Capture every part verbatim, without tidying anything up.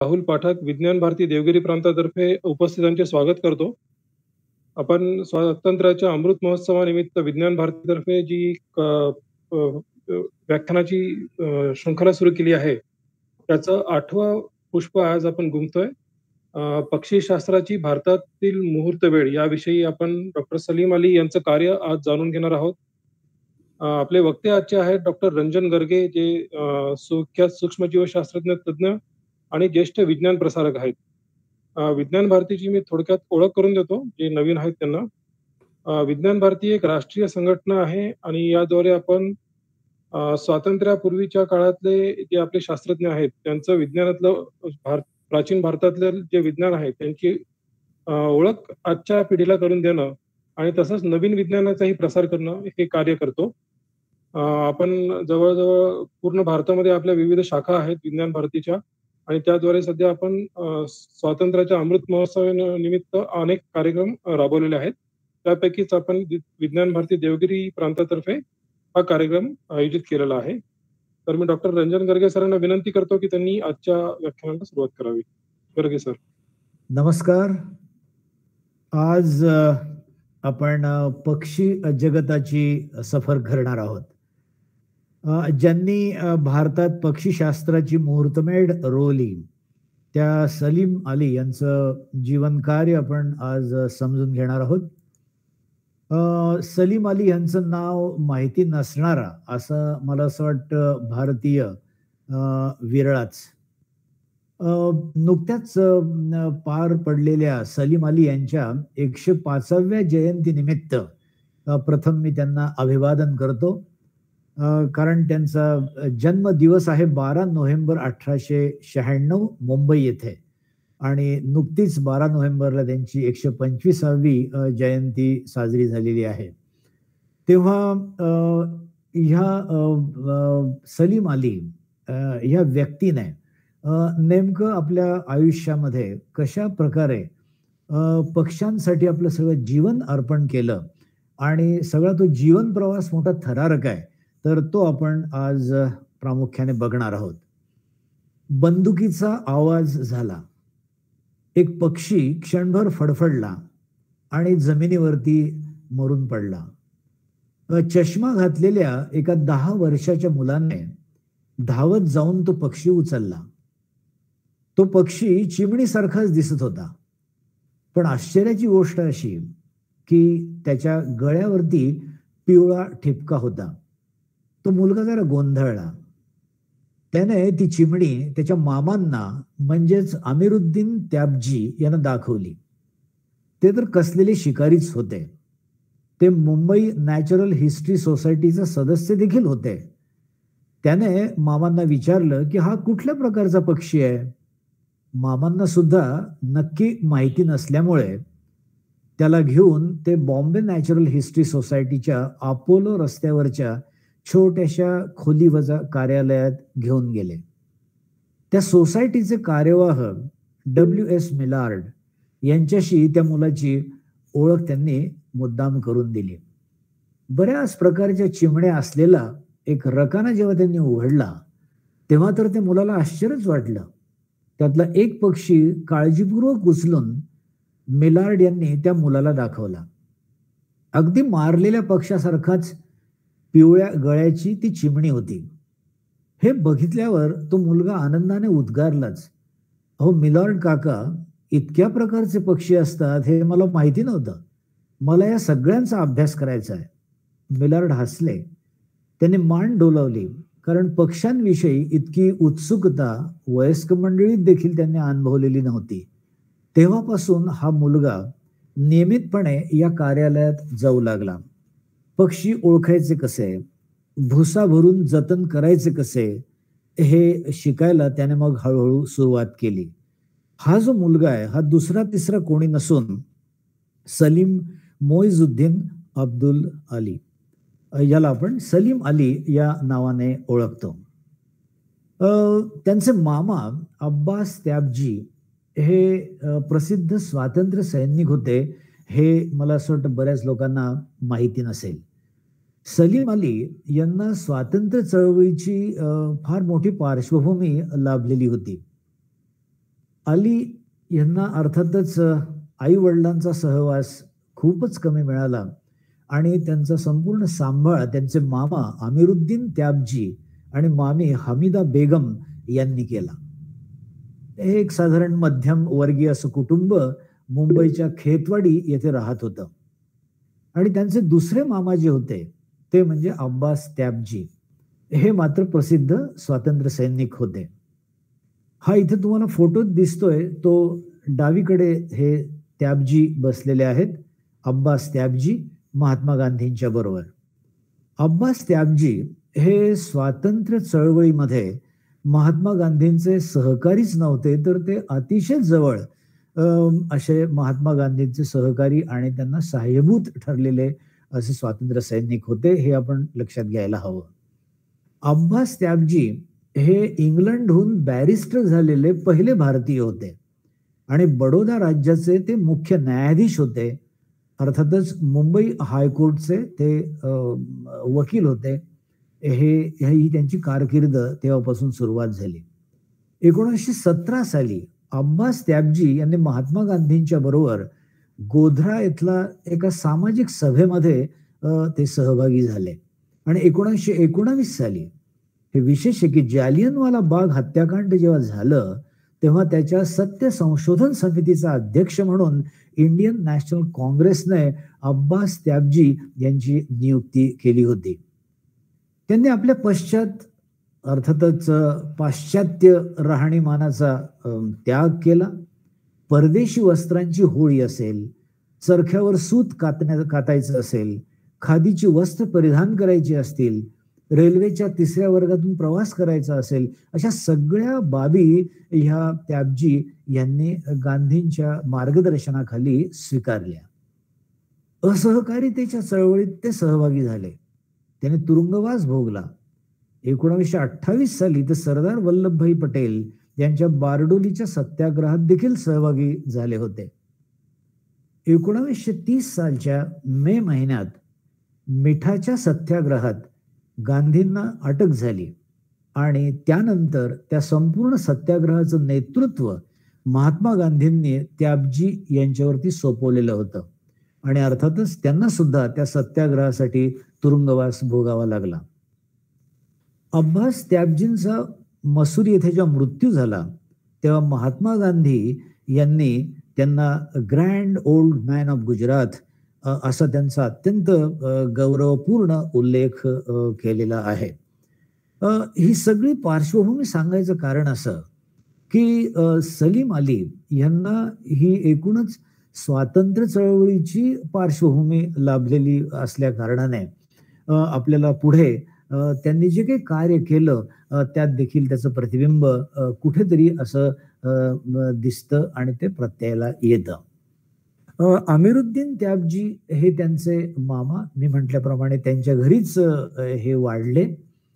राहुल पाठक विज्ञान भारती देवगिरी प्रांतातर्फे उपस्थितांचे स्वागत करतो. आपण स्वातंत्र्याच्या अमृत महोत्सवानिमित्त विज्ञान भारतीतर्फे जी क अ, अ, व्याख्यानाची अ, शृंखला सुरू केली आहे, त्याचं आठवं पुष्प आज आपण गुंफतोय. अ, पक्षीशास्त्राची भारतातील मुहूर्तवेळ याविषयी आपण डॉक्टर सलीम अली यांचं कार्य आज जाणून घेणार आहोत. अ, आपले वक्ते आजचे आहेत डॉक्टर रंजन गर्गे, जे अ, सुख्यात सूक्ष्मजीवशास्त्रज्ञ तज्ञ आणि ज्येष्ठ विज्ञान प्रसारक आहेत. अ, विज्ञान भारतीची मी थोडक्यात ओळख करून देतो, जे नवीन आहेत त्यांना. अ, विज्ञान भारती एक राष्ट्रीय संघटना आहे आणि याद्वारे आपण अ, स्वातंत्र्यापूर्वीच्या काळातले जे आपले शास्त्रज्ञ आहेत, त्यांचं विज्ञानातलं भारत प्राचीन भारतातलं जे विज्ञान आहे, त्यांची अ, ओळख आजच्या पिढीला करून देणं आणि तसंच नवीन विज्ञानाचाही प्रसार करणं हे कार्य करतो. अ, आपण जवळ-जवळ पूर्ण भारतामध्ये आपल्या विविध शाखा आहेत विज्ञान भारतीच्या आणि त्याद्वारे सध्या आपण अ, स्वातंत्र्याच्या अमृत महोत्सवा निमित्त अनेक कार्यक्रम अ, राबवलेले आहेत. त्यापैकीच आपण वि विज्ञान भारती देवगिरी प्रांतातर्फे हा कार्यक्रम आयोजित केलेला आहे. तर मी डॉक्टर रंजन गर्गे सरांना विनंती करतो, की त्यांनी आजच्या व्याख्यानाला सुरुवात करावी. गर्गे सर. नमस्कार. आज अ, आपण अ, पक्षी जगताची सफर करणार आहोत. अ, ज्यांनी अ, भारतात पक्षीशास्त्राची मुहूर्तमेढ रोवली, त्या सलीम अली यांचं जीवनकार्य आपण आज अ, समजून घेणार आहोत. अ, सलीम अली यांचं नाव माहिती नसणारा असं मला असं वाटतं भारतीय अ, विरळाच. अ, नुकत्याच अ, न पार पडलेल्या सलीम अली यांच्या एकशे पाचाव्या जयंतीनिमित्त अ, प्रथम मी त्यांना अभिवादन करतो. अ, कारण त्यांचा अ, जन्मदिवस आहे बारा नोव्हेंबर अठराशे शहाण्णव मुंबई येथे आणि नुकतीच बारा नोव्हेंबरला त्यांची एकशे पंचविसावी अ, जयंती साजरी झालेली आहे. तेव्हा अ, ह्या अ, अ, सलीम अली अ, ह्या व्यक्तीने अ, नेमकं आपल्या आयुष्यामध्ये कशाप्रकारे अ, पक्ष्यांसाठी आपलं सगळं जीवन अर्पण केलं आणि सगळा तो जीवन प्रवास मोठा थरारक आहे. तर तो आपण आज अ, प्रामुख्याने बघणार आहोत. बंदुकीचा आवाज झाला. एक पक्षी क्षणभर फडफडला आणि जमिनीवरती मरून पडला. अ, चष्मा घातलेल्या एका दहा वर्षाच्या मुलाने धावत जाऊन तो पक्षी उचलला. तो पक्षी चिमणीसारखाच दिसत होता. पण आश्चर्याची गोष्ट अशी, की त्याच्या गळ्यावरती पिवळा ठिपका होता. तो मुलगा जरा गोंधळला. त्याने ती चिमणी त्याच्या मामांना म्हणजेच अमीरुद्दीन त्याबजी यांना दाखवली. ते तर कसलेले शिकारीच होते. ते मुंबई नॅचरल हिस्ट्री सोसायटीचे सदस्य देखील होते. त्याने मामांना विचारलं, की हा कुठल्या प्रकारचा पक्षी आहे? मामांना सुद्धा नक्की माहिती नसल्यामुळे त्याला घेऊन ते बॉम्बे नॅचरल हिस्ट्री सोसायटीच्या अपोलो रस्त्यावरच्या छोट्याशा खोलीवजा कार्यालयात घेऊन गेले. त्या सोसायटीचे कार्यवाह डब्ल्यू एस मिलार्ड यांच्याशी त्या मुलाची ओळख त्यांनी मुद्दाम करून दिली. बऱ्याच प्रकारच्या चिमण्या असलेला एक रकाना जेव्हा त्यांनी उघडला, तेव्हा तर त्या मुलाला आश्चर्यच वाटलं. त्यातला एक पक्षी काळजीपूर्वक उचलून मिलार्ड यांनी त्या मुलाला दाखवला. अगदी मारलेल्या पक्षासारखाच पिवळ्या गळ्याची ती चिमणी होती. हे बघितल्यावर तो मुलगा आनंदाने उद्गारलाच. अहो मिलार्ड काका, इतक्या प्रकारचे पक्षी असतात हे मला माहिती नव्हतं. मला या सगळ्यांचा अभ्यास करायचा आहे. मिलार्ड हसले. त्याने मान डोलावली, कारण पक्ष्यांविषयी इतकी उत्सुकता वयस्क मंडळीत देखील त्यांनी अनुभवलेली नव्हती. तेव्हापासून हा मुलगा नियमितपणे या कार्यालयात जाऊ लागला. पक्षी ओळखायचे कसे, भुसा भरून जतन करायचे कसे, हे शिकायला त्याने मग हळूहळू सुरुवात केली. हा जो मुलगा आहे हा दुसरा तिसरा कोणी नसून सलीम मोइझुद्दीन अब्दुल अली, याला आपण सलीम अली या नावाने ओळखतो. अ, त्यांचे मामा अब्बास त्याबजी हे अ, प्रसिद्ध स्वातंत्र्य सैनिक होते. हे मला असं वाटतं बऱ्याच लोकांना माहिती नसेल. सलीम अली यांना स्वातंत्र्य चळवळीची अ, फार मोठी पार्श्वभूमी लाभलेली होती. अली यांना अर्थातच आई वडिलांचा सहवास खूपच कमी मिळाला आणि त्यांचा संपूर्ण सांभाळ त्यांचे मामा अमीरुद्दीन त्याबजी आणि मामी हमीदा बेगम यांनी केला. हे एक साधारण मध्यम वर्गीय असं कुटुंब मुंबईच्या खेतवाडी येथे राहत होतं. आणि त्यांचे दुसरे मामा जे होते ते म्हणजे अब्बास त्याबजी, हे मात्र प्रसिद्ध स्वातंत्र्य सैनिक होते. हा इथे तुम्हाला फोटो दिसतोय तो डावीकडे हे त्याबजी बसलेले आहेत, अब्बास त्याबजी महात्मा गांधींच्या बरोबर. अब्बास त्याबजी हे स्वातंत्र्य चळवळीमध्ये महात्मा गांधींचे सहकारीच नव्हते, तर ते अतिशय जवळ असे महात्मा गांधींचे सहकारी आणि त्यांना सहाय्यभूत ठरलेले असे स्वातंत्र्य सैनिक होते, हे आपण लक्षात घ्यायला हवं. अब्बास त्याबजी हे इंग्लंडहून बॅरिस्टर झालेले पहिले भारतीय होते आणि बडोदा राज्याचे ते मुख्य न्यायाधीश होते. अर्थातच मुंबई हायकोर्टचे ते वकील होते. हे ही त्यांची कारकीर्द तेव्हापासून सुरुवात झाली. एकोणीसशे सतरा साली अब्बास त्याबजी यांनी महात्मा गांधींच्या बरोबर गोध्रा इथला एका सामाजिक सभेमध्ये ते सहभागी झाले आणि एकोणीसशे एकोणावीस साली हे विशेष आहे की जालियनवाला बाग हत्याकांड जेव्हा झालं तेव्हा त्याच्या सत्य संशोधन समितीचा अध्यक्ष म्हणून इंडियन नॅशनल काँग्रेसने अब्बास त्याबजी यांची नियुक्ती केली होती. त्यांनी आपल्या पश्चात अर्थातच पाश्चात्य राहणीमानाचा त्याग केला. परदेशी वस्त्रांची होळी असेल, चरख्यावर सूत कातण्या कातायचं असेल, खादीची वस्त्र परिधान करायची असतील, रेल्वेच्या तिसऱ्या वर्गातून प्रवास करायचा असेल, अशा सगळ्या बाबी ह्या त्याबजी यांनी गांधींच्या मार्गदर्शनाखाली स्वीकारल्या. असहकारितेच्या चळवळीत ते सहभागी झाले. त्याने तुरुंगवास भोगला. एकोणीसशे अठ्ठावीस साली ते सरदार वल्लभभाई पटेल यांच्या बारडोलीच्या सत्याग्रहात देखील सहभागी झाले होते. एकोणीसशे तीस सालच्या मे महिन्यात मिठाच्या सत्याग्रहात गांधींना अटक झाली आणि त्यानंतर त्या संपूर्ण सत्याग्रहाचं नेतृत्व महात्मा गांधींनी त्याबजी यांच्यावरती सोपवलेलं होतं आणि अर्थातच त्यांना सुद्धा त्या सत्याग्रहासाठी तुरुंगवास भोगावा लागला. अब्बास त्याबजींचा मसूरी येथे जेव्हा मृत्यू झाला तेव्हा महात्मा गांधी यांनी त्यांना grand old man of Gujarat असा त्यांचा अत्यंत गौरवपूर्ण उल्लेख केलेला आहे. ही सगळी पार्श्वभूमी सांगायचं कारण असं की सलीम अली यांना ही एकूणच स्वातंत्र्य चळवळीची पार्श्वभूमी लाभलेली असल्या कारणाने आपल्याला पुढे त्यांनी जे काही कार्य केलं त्यात देखील त्याचं प्रतिबिंब कुठेतरी असं दिसतं आणि ते प्रत्ययाला येतं. अमीरुद्दीन त्याबजी हे त्यांचे मामा, मी म्हटल्याप्रमाणे त्यांच्या घरीच हे वाढले.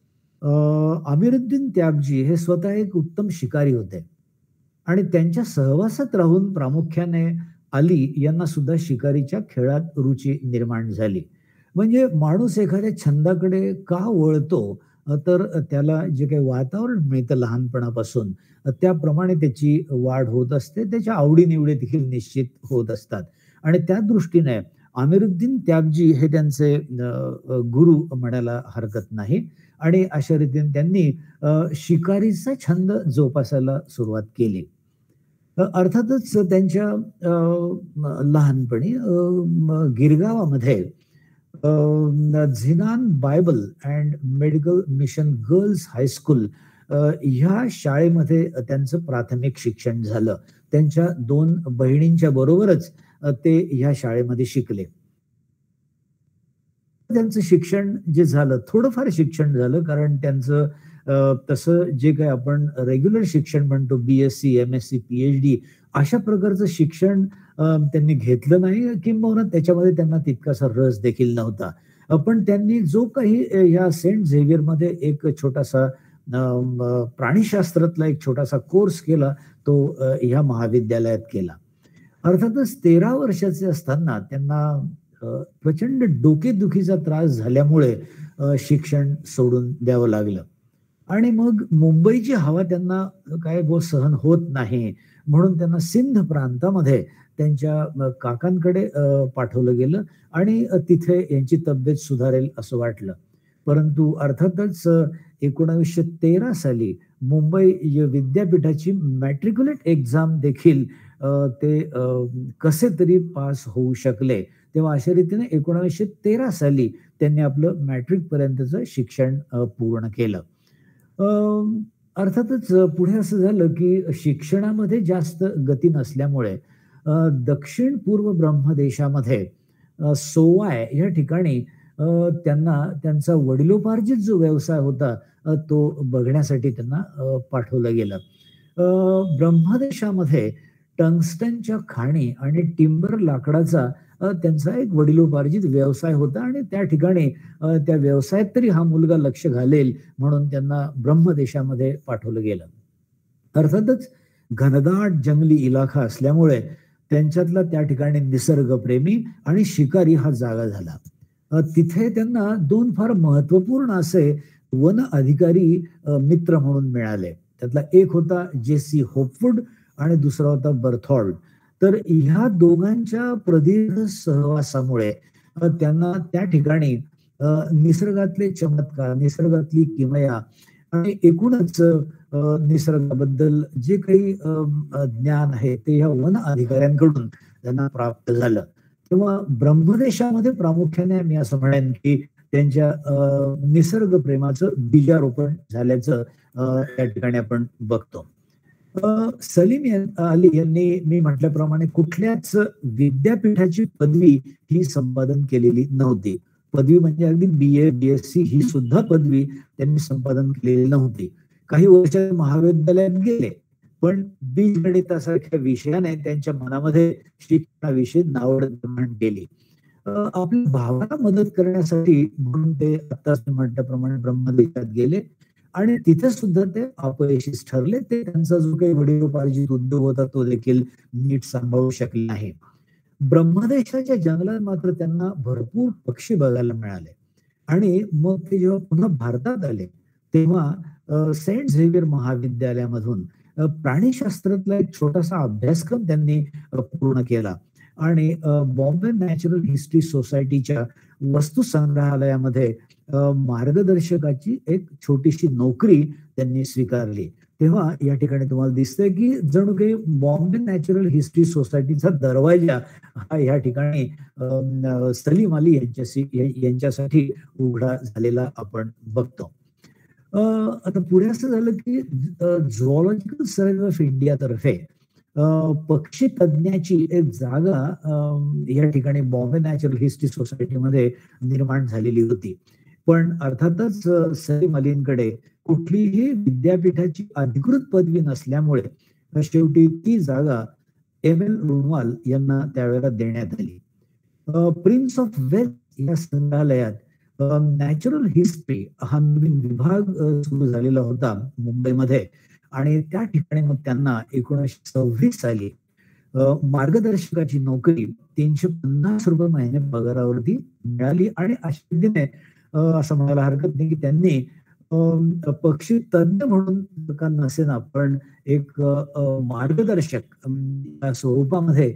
अमीरुद्दीन त्याबजी हे स्वतः एक उत्तम शिकारी होते आणि त्यांच्या सहवासात राहून प्रामुख्याने अली यांना सुद्धा शिकारीच्या खेळात रुची निर्माण झाली. म्हणजे माणूस एखाद्या छंदाकडे का वळतो तर त्याला जे काही वातावरण मिळतं लहानपणापासून त्याप्रमाणे त्याची वाढ होत असते, त्याच्या आवडीनिवडी देखील निश्चित होत असतात आणि त्या दृष्टीने अमीरुद्दीन त्याबजी हे त्यांचे गुरु म्हणायला हरकत नाही आणि अशा रीतीने त्यांनी शिकारीचा छंद जोपासायला सुरुवात केली. अर्थातच त्यांच्या लहानपणी गिरगावामध्ये Zenana Bible and medical mission girls high school ह्या शाळेमध्ये त्यांचं प्राथमिक शिक्षण झालं. त्यांच्या दोन बहिणींच्या बरोबरच ते ह्या शाळेमध्ये शिकले. त्यांचं शिक्षण जे झालं थोडंफार शिक्षण झालं कारण त्यांचं तसं जे काही आपण रेग्युलर शिक्षण म्हणतो B S C M S C P H D अशा प्रकारचं शिक्षण त्यांनी घेतलं नाही किंबहुना त्याच्यामध्ये त्यांना तितकासा रस देखील नव्हता. पण त्यांनी जो काही ह्या सेंट झेवियरमध्ये एक छोटासा प्राणीशास्त्रातला एक छोटासा कोर्स केला तो ह्या महाविद्यालयात केला. अर्थातच तेरा वर्षाचे असताना त्यांना प्रचंड डोकेदुखीचा त्रास झाल्यामुळे शिक्षण सोडून द्यावं लागलं आणि मग मुंबईची हवा त्यांना काय गो सहन होत नाही म्हणून त्यांना सिंध प्रांतामध्ये त्यांच्या काकांकडे पाठवलं गेलं आणि तिथे यांची तब्येत सुधारेल असं वाटलं. परंतु अर्थातच एकोणीसशे तेरा साली मुंबई विद्यापीठाची मॅट्रिक्युलेट एक्झाम देखील ते कसे तरी पास होऊ शकले. तेव्हा अशा रीतीने एकोणीसशे तेरा साली त्यांनी आपलं मॅट्रिक पर्यंतचं शिक्षण पूर्ण केलं. अर्थातच पुढे असं झालं की शिक्षणामध्ये जास्त गती नसल्यामुळे दक्षिण पूर्व ब्रह्मदेशामध्ये सोवाय या ठिकाणी त्यांना त्यांचा वडिलोपार्जित जो व्यवसाय होता तो बघण्यासाठी त्यांना पाठवलं गेलं. ब्रह्मदेशामध्ये टंगस्टनच्या खाणी आणि टिंबर लाकडाचा त्यांचा एक वडिलोपार्जित व्यवसाय होता आणि त्या ठिकाणी त्या व्यवसायात तरी हा मुलगा लक्ष घालेल म्हणून त्यांना ब्रह्मदेशामध्ये पाठवलं गेलं. अर्थातच घनदाट जंगली इलाका असल्यामुळे त्यांच्यातला त्या ठिकाणी निसर्गप्रेमी आणि शिकारी हा जागा झाला. तिथे त्यांना दोन फार महत्वपूर्ण असे वन अधिकारी मित्र म्हणून मिळाले. त्यातला एक होता जेसी होपवुड आणि दुसरा होता बर्थॉल्ड. तर ह्या दोघांच्या प्रदीर्घ सहवासामुळे त्यांना त्या ठिकाणी निसर्गातले चमत्कार, निसर्गातली किमया आणि एकूणच निसर्गाबद्दल जे काही ज्ञान आहे ते ह्या वन अधिकाऱ्यांकडून त्यांना प्राप्त झालं. तेव्हा ब्रह्मदेशामध्ये प्रामुख्याने मी असं म्हणेन की त्यांच्या निसर्ग प्रेमाचं बीजारोपण झाल्याचं त्या ठिकाणी आपण बघतो. सलीम अली यांनी मी म्हटल्याप्रमाणे कुठल्याच विद्यापीठाची पदवी ही संपादन केलेली नव्हती. पदवी म्हणजे अगदी बी ए बी एस सी ही सुद्धा पदवी त्यांनी संपादन केलेली नव्हती. काही वर्ष महाविद्यालयात गेले पण बीजगणितासारख्या विषयाने त्यांच्या मनामध्ये शिक्षणाविषयी नावड निर्माण केली. आपल्या भावाला मदत करण्यासाठी म्हणून ते आताच म्हटल्याप्रमाणे ब्रह्मदेशात गेले आणि तिथे सुद्धा ते अपयशीच ठरले. ते त्यांचा जो काही वडिलोपार्जित उद्योग होता तो देखील नीट सांभाळू शकले नाही. ब्रह्मदेशाच्या जंगलात मात्र त्यांना भरपूर पक्षी बघायला मिळाले आणि मग ते जेव्हा पुन्हा भारतात आले तेव्हा सेंट झेवियर महाविद्यालयामधून प्राणीशास्त्रातला एक छोटासा अभ्यासक्रम त्यांनी पूर्ण केला आणि बॉम्बे नॅचरल हिस्ट्री सोसायटीच्या वस्तू संग्रहालयामध्ये मार्गदर्शकाची एक छोटीशी नोकरी त्यांनी स्वीकारली. तेव्हा या ठिकाणी तुम्हाला दिसतंय की जणू काही बॉम्बे नॅचरल हिस्ट्री सोसायटीचा दरवाजा हा या ठिकाणी सलीम अली यांच्याशी यांच्यासाठी उघडा झालेला आपण बघतो. आता पुढे असं झालं की झुऑलॉजिकल सर्व्हे ऑफ इंडिया तर्फे पक्षी तज्ञाची एक जागा या ठिकाणी बॉम्बे नॅचरल हिस्ट्री सोसायटीमध्ये निर्माण झालेली होती. पण अर्थातच सलीम अलींकडे कुठलीही विद्यापीठाची अधिकृत पदवी नसल्यामुळे शेवटी ती जागा एम एल रुनवाल यांना त्यावेळेला देण्यात आली. प्रिन्स ऑफ वेल्थ या संग्रहालयात नॅचरल हिस्ट्री हा नवीन विभाग सुरू झालेला होता मुंबईमध्ये आणि त्या ठिकाणी मग त्यांना एकोणीसशे सव्वीस साली मार्गदर्शकाची नोकरी तीनशे पन्नास रुपये महिने पगारावरती मिळाली आणि अशा पद्धतीने असं म्हणायला हरकत नाही की त्यांनी पक्षी तज्ञ म्हणून का नसेना पण एक मार्गदर्शक स्वरूपामध्ये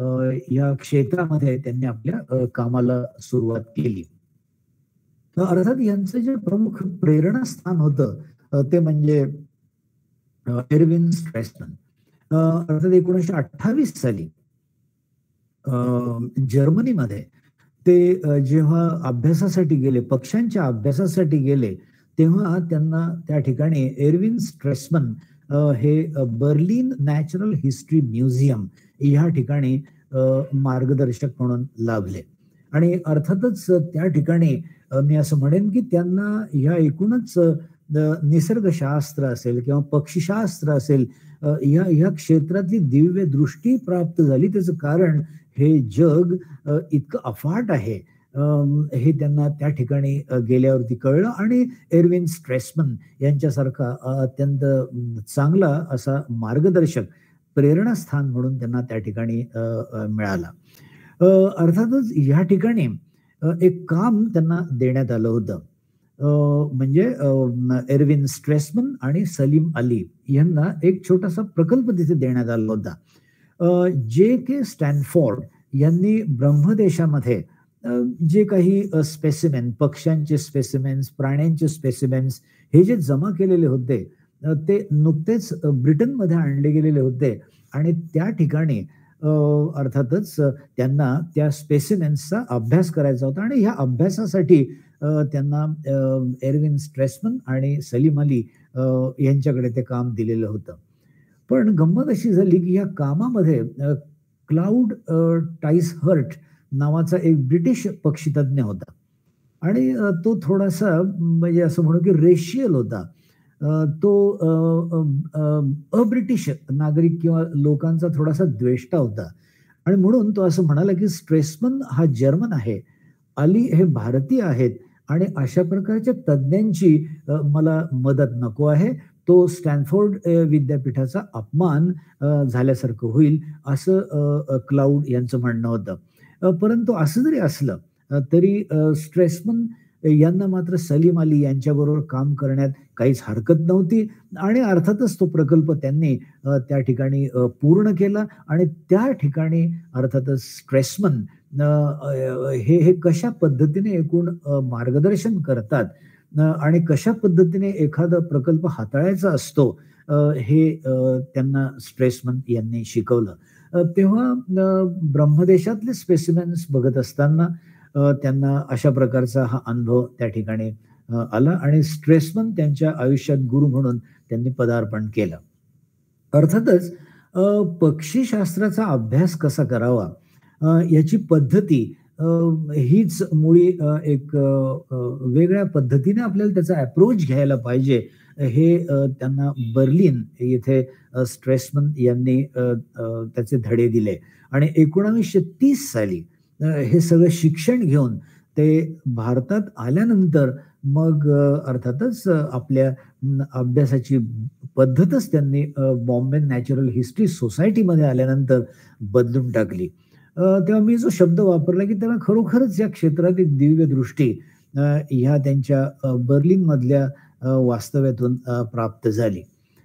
या क्षेत्रामध्ये त्यांनी आपल्या कामाला सुरुवात केली. अर्थात यांचं जे प्रमुख प्रेरणास्थान होतं ते म्हणजे एरविन स्ट्रेसमन. अर्थात एकोणीसशे अठ्ठावीस साली जर्मनीमध्ये ते जेव्हा अभ्यासासाठी गेले, पक्ष्यांच्या अभ्यासासाठी गेले, तेव्हा त्यांना त्या ठिकाणी एरविन स्ट्रेसमन हे बर्लिन नॅचरल हिस्ट्री म्युझियम या ठिकाणी मार्गदर्शक म्हणून लाभले. आणि अर्थातच त्या ठिकाणी मी असं म्हणेन की त्यांना ह्या एकूणच निसर्गशास्त्र असेल किंवा पक्षीशास्त्र असेल ह्या ह्या क्षेत्रातली दिव्य दृष्टी प्राप्त झाली. त्याचं कारण हे जग इतकं अफाट आहे हे त्यांना त्या ठिकाणी गेल्यावरती कळलं आणि एरविन स्ट्रेसमन यांच्यासारखा अत्यंत चांगला असा मार्गदर्शक प्रेरणास्थान म्हणून त्यांना त्या ठिकाणी मिळाला. अर्थातच ह्या ठिकाणी एक काम त्यांना देण्यात आलं होतं. म्हणजे एरविन स्ट्रेसमन आणि सलीम अली यांना एक छोटासा प्रकल्प तिथे देण्यात आला होता. जे के स्टॅनफोर्ड यांनी ब्रह्मदेशामध्ये जे काही स्पेसिमेन, पक्ष्यांचे स्पेसिमेन्स, प्राण्यांचे स्पेसिमेन्स हे जे जमा केलेले होते ते नुकतेच ब्रिटनमध्ये आणले गेलेले होते आणि त्या ठिकाणी अर्थातच त्यांना त्या स्पेसिमेन्सचा अभ्यास करायचा होता आणि ह्या अभ्यासासाठी त्यांना एरविन स्ट्रेसमन आणि सलीम अली यांच्याकडे ते काम दिलेलं होतं. पण गंमत अशी झाली की या कामामध्ये क्लाउड टाईसहर्ट नावाचा एक ब्रिटिश पक्षीतज्ञ होता आणि तो थोडासा म्हणजे असं म्हणू की रेशियल होता. तो अब्रिटिश नागरिक किंवा लोकांचा थोडासा द्वेष्टा होता आणि म्हणून तो असं म्हणाला की स्ट्रेसमन हा जर्मन आहे, अली हे भारतीय आहेत आणि अशा प्रकारच्या तज्ञांची मला मदत नको आहे. तो स्टॅनफोर्ड विद्यापीठाचा अपमान झाल्यासारखं होईल असं क्लाउड यांचं म्हणणं होतं. परंतु असं जरी असलं तरी स्ट्रेसमन यांना मात्र सलीम अली यांच्याबरोबर काम करण्यात काहीच हरकत नव्हती आणि अर्थातच तो प्रकल्प त्यांनी त्या ठिकाणी पूर्ण केला आणि त्या ठिकाणी अर्थातच स्ट्रेसमन हे हे कशा पद्धतीने एकूण मार्गदर्शन करतात आणि कशा पद्धतीने एखादा प्रकल्प हाताळायचा असतो हे त्यांना स्ट्रेसमन यांनी शिकवलं. तेव्हा ब्रह्मदेशातले स्पेसिमेन्स बघत असताना त्यांना अशा प्रकारचा हा अनुभव त्या ठिकाणी आला आणि स्ट्रेसमन त्यांच्या आयुष्यात गुरु म्हणून त्यांनी पदार्पण केलं. अर्थातच पक्षीशास्त्राचा अभ्यास कसा करावा याची पद्धती हीच मुळी एक वेगळ्या पद्धतीने आपल्याला त्याचा अप्रोच घ्यायला पाहिजे हे त्यांना बर्लिन येथे स्ट्रेसमन यांनी त्याचे धडे दिले आणि एकोणावीसशे तीस साली हे सगळं शिक्षण घेऊन ते भारतात आल्यानंतर मग अर्थातच आपल्या अभ्यासाची पद्धतच त्यांनी बॉम्बे नॅचरल हिस्ट्री सोसायटीमध्ये आल्यानंतर बदलून टाकली. तेव्हा मी जो शब्द वापरला की त्यांना खरोखरच या क्षेत्रात एक दिव्य दृष्टी ह्या त्यांच्या बर्लिन मधल्या वास्तव्यातून प्राप्त झाली.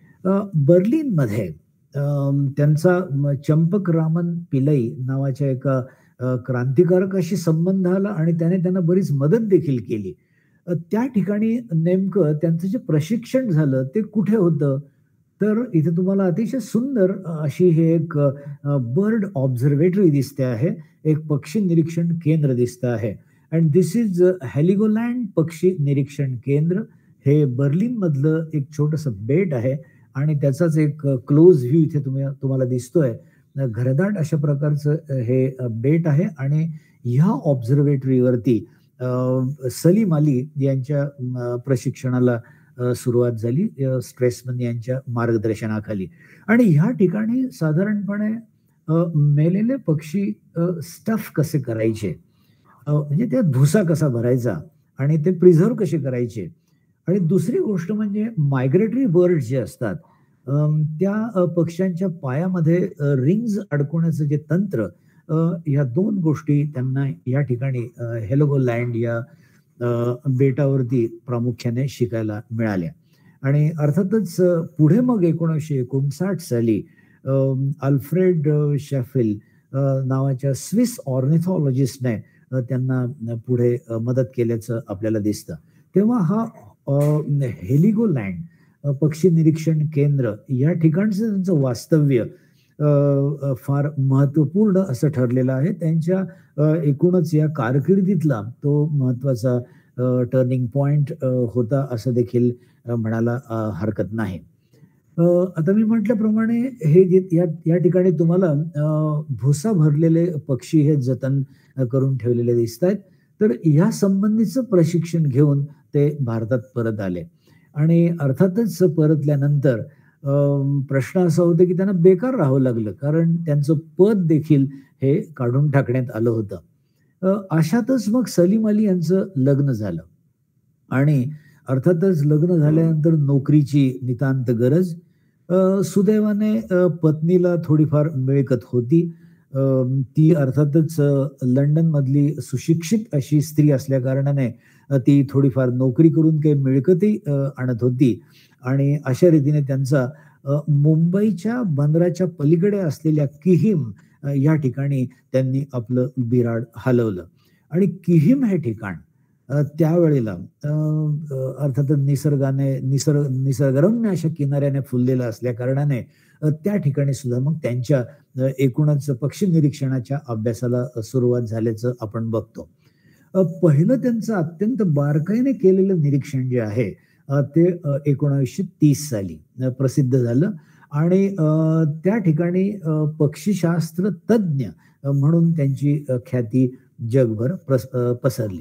बर्लिनमध्ये त्यांचा चंपकरामन पिल्लई नावाच्या एका क्रांतिकारकाशी संबंध आला आणि त्याने त्यांना बरीच मदत देखील केली. त्या ठिकाणी नेमकं त्यांचं जे प्रशिक्षण झालं ते कुठे होतं तर इथे तुम्हाला अतिशय सुंदर अशी हे एक बर्ड ऑब्झर्वेटरी दिसते आहे, एक पक्षी निरीक्षण केंद्र दिसतं आहे अँड दिस इज हेलिगोलँड पक्षी निरीक्षण केंद्र. हे बर्लिन मधलं एक छोटंसं बेट आहे आणि त्याचाच एक क्लोज व्ह्यू इथे तुम्ही तुम्हाला दिसतोय. घरदाट अशा प्रकारचं हे बेट आहे आणि ह्या ऑब्झर्वेटरीवरती सलीम अली यांच्या प्रशिक्षणाला सुरुवात झाली स्ट्रेसमन यांच्या मार्गदर्शनाखाली आणि ह्या ठिकाणी साधारणपणे मेलेले पक्षी स्टफ कसे करायचे, म्हणजे त्यात भुसा कसा भरायचा आणि ते प्रिझर्व कसे करायचे आणि दुसरी गोष्ट म्हणजे मायग्रेटरी बर्ड जे असतात त्या पक्ष्यांच्या पायामध्ये रिंग्ज अडकवण्याचं जे तंत्र, ह्या दोन गोष्टी त्यांना या ठिकाणी हेलिगोलँड या बेटावरती प्रामुख्याने शिकायला मिळाल्या. आणि अर्थातच पुढे मग एकोणीसशे एकोणसाठ साली अल्फ्रेड शेफिल नावाच्या स्विस ऑर्निथॉलॉजिस्टने त्यांना पुढे मदत केल्याचं आपल्याला दिसतं. तेव्हा हा हेलिगोलँड पक्षी निरीक्षण केंद्र या ठिकाणचं त्यांचं वास्तव्य फार महत्वपूर्ण असं ठरलेलं आहे. त्यांच्या एकूणच या कारकिर्दीतला तो महत्वाचा टर्निंग पॉइंट होता असं देखील म्हणायला हरकत नाही. आता मी म्हटल्याप्रमाणे हे या या ठिकाणी तुम्हाला भुसा भरलेले पक्षी हे जतन करून ठेवलेले दिसत आहेत. तर या संबंधीचं प्रशिक्षण घेऊन ते भारतात परत आले आणि अर्थातच परतल्यानंतर प्रश्न असा होता की त्यांना बेकार राहावं लागलं कारण त्यांचं पद देखील हे काढून टाकण्यात आलं होतं. अशातच मग सलीम अली यांचं लग्न झालं आणि अर्थातच लग्न झाल्यानंतर नोकरीची नितांत गरज. सुदैवाने पत्नीला थोडीफार मिळकत होती ती अर्थातच लंडनमधली सुशिक्षित अशी स्त्री असल्या कारणाने ती थोडीफार नोकरी करून काही मिळकतही आणत होती आणि अशा रीतीने त्यांचा मुंबईच्या बंदराच्या पलीकडे असलेल्या किहीम या ठिकाणी त्यांनी आपलं बिराड हलवलं आणि किहीम हे ठिकाण त्यावेळेला अर्थातच निसर्गाने निसर्ग निसर्गरम्य अशा किनाऱ्याने फुललेलं असल्या कारणाने त्या ठिकाणी सुद्धा मग त्यांच्या एकूणच पक्षी निरीक्षणाच्या अभ्यासाला सुरुवात झाल्याचं आपण बघतो. पहिलं त्यांचं अत्यंत बारकाईने केलेलं निरीक्षण जे आहे ते एकोणीसशे तीस साली प्रसिद्ध झालं आणि त्या ठिकाणी पक्षीशास्त्र तज्ञ म्हणून त्यांची ख्याती जगभर पसरली.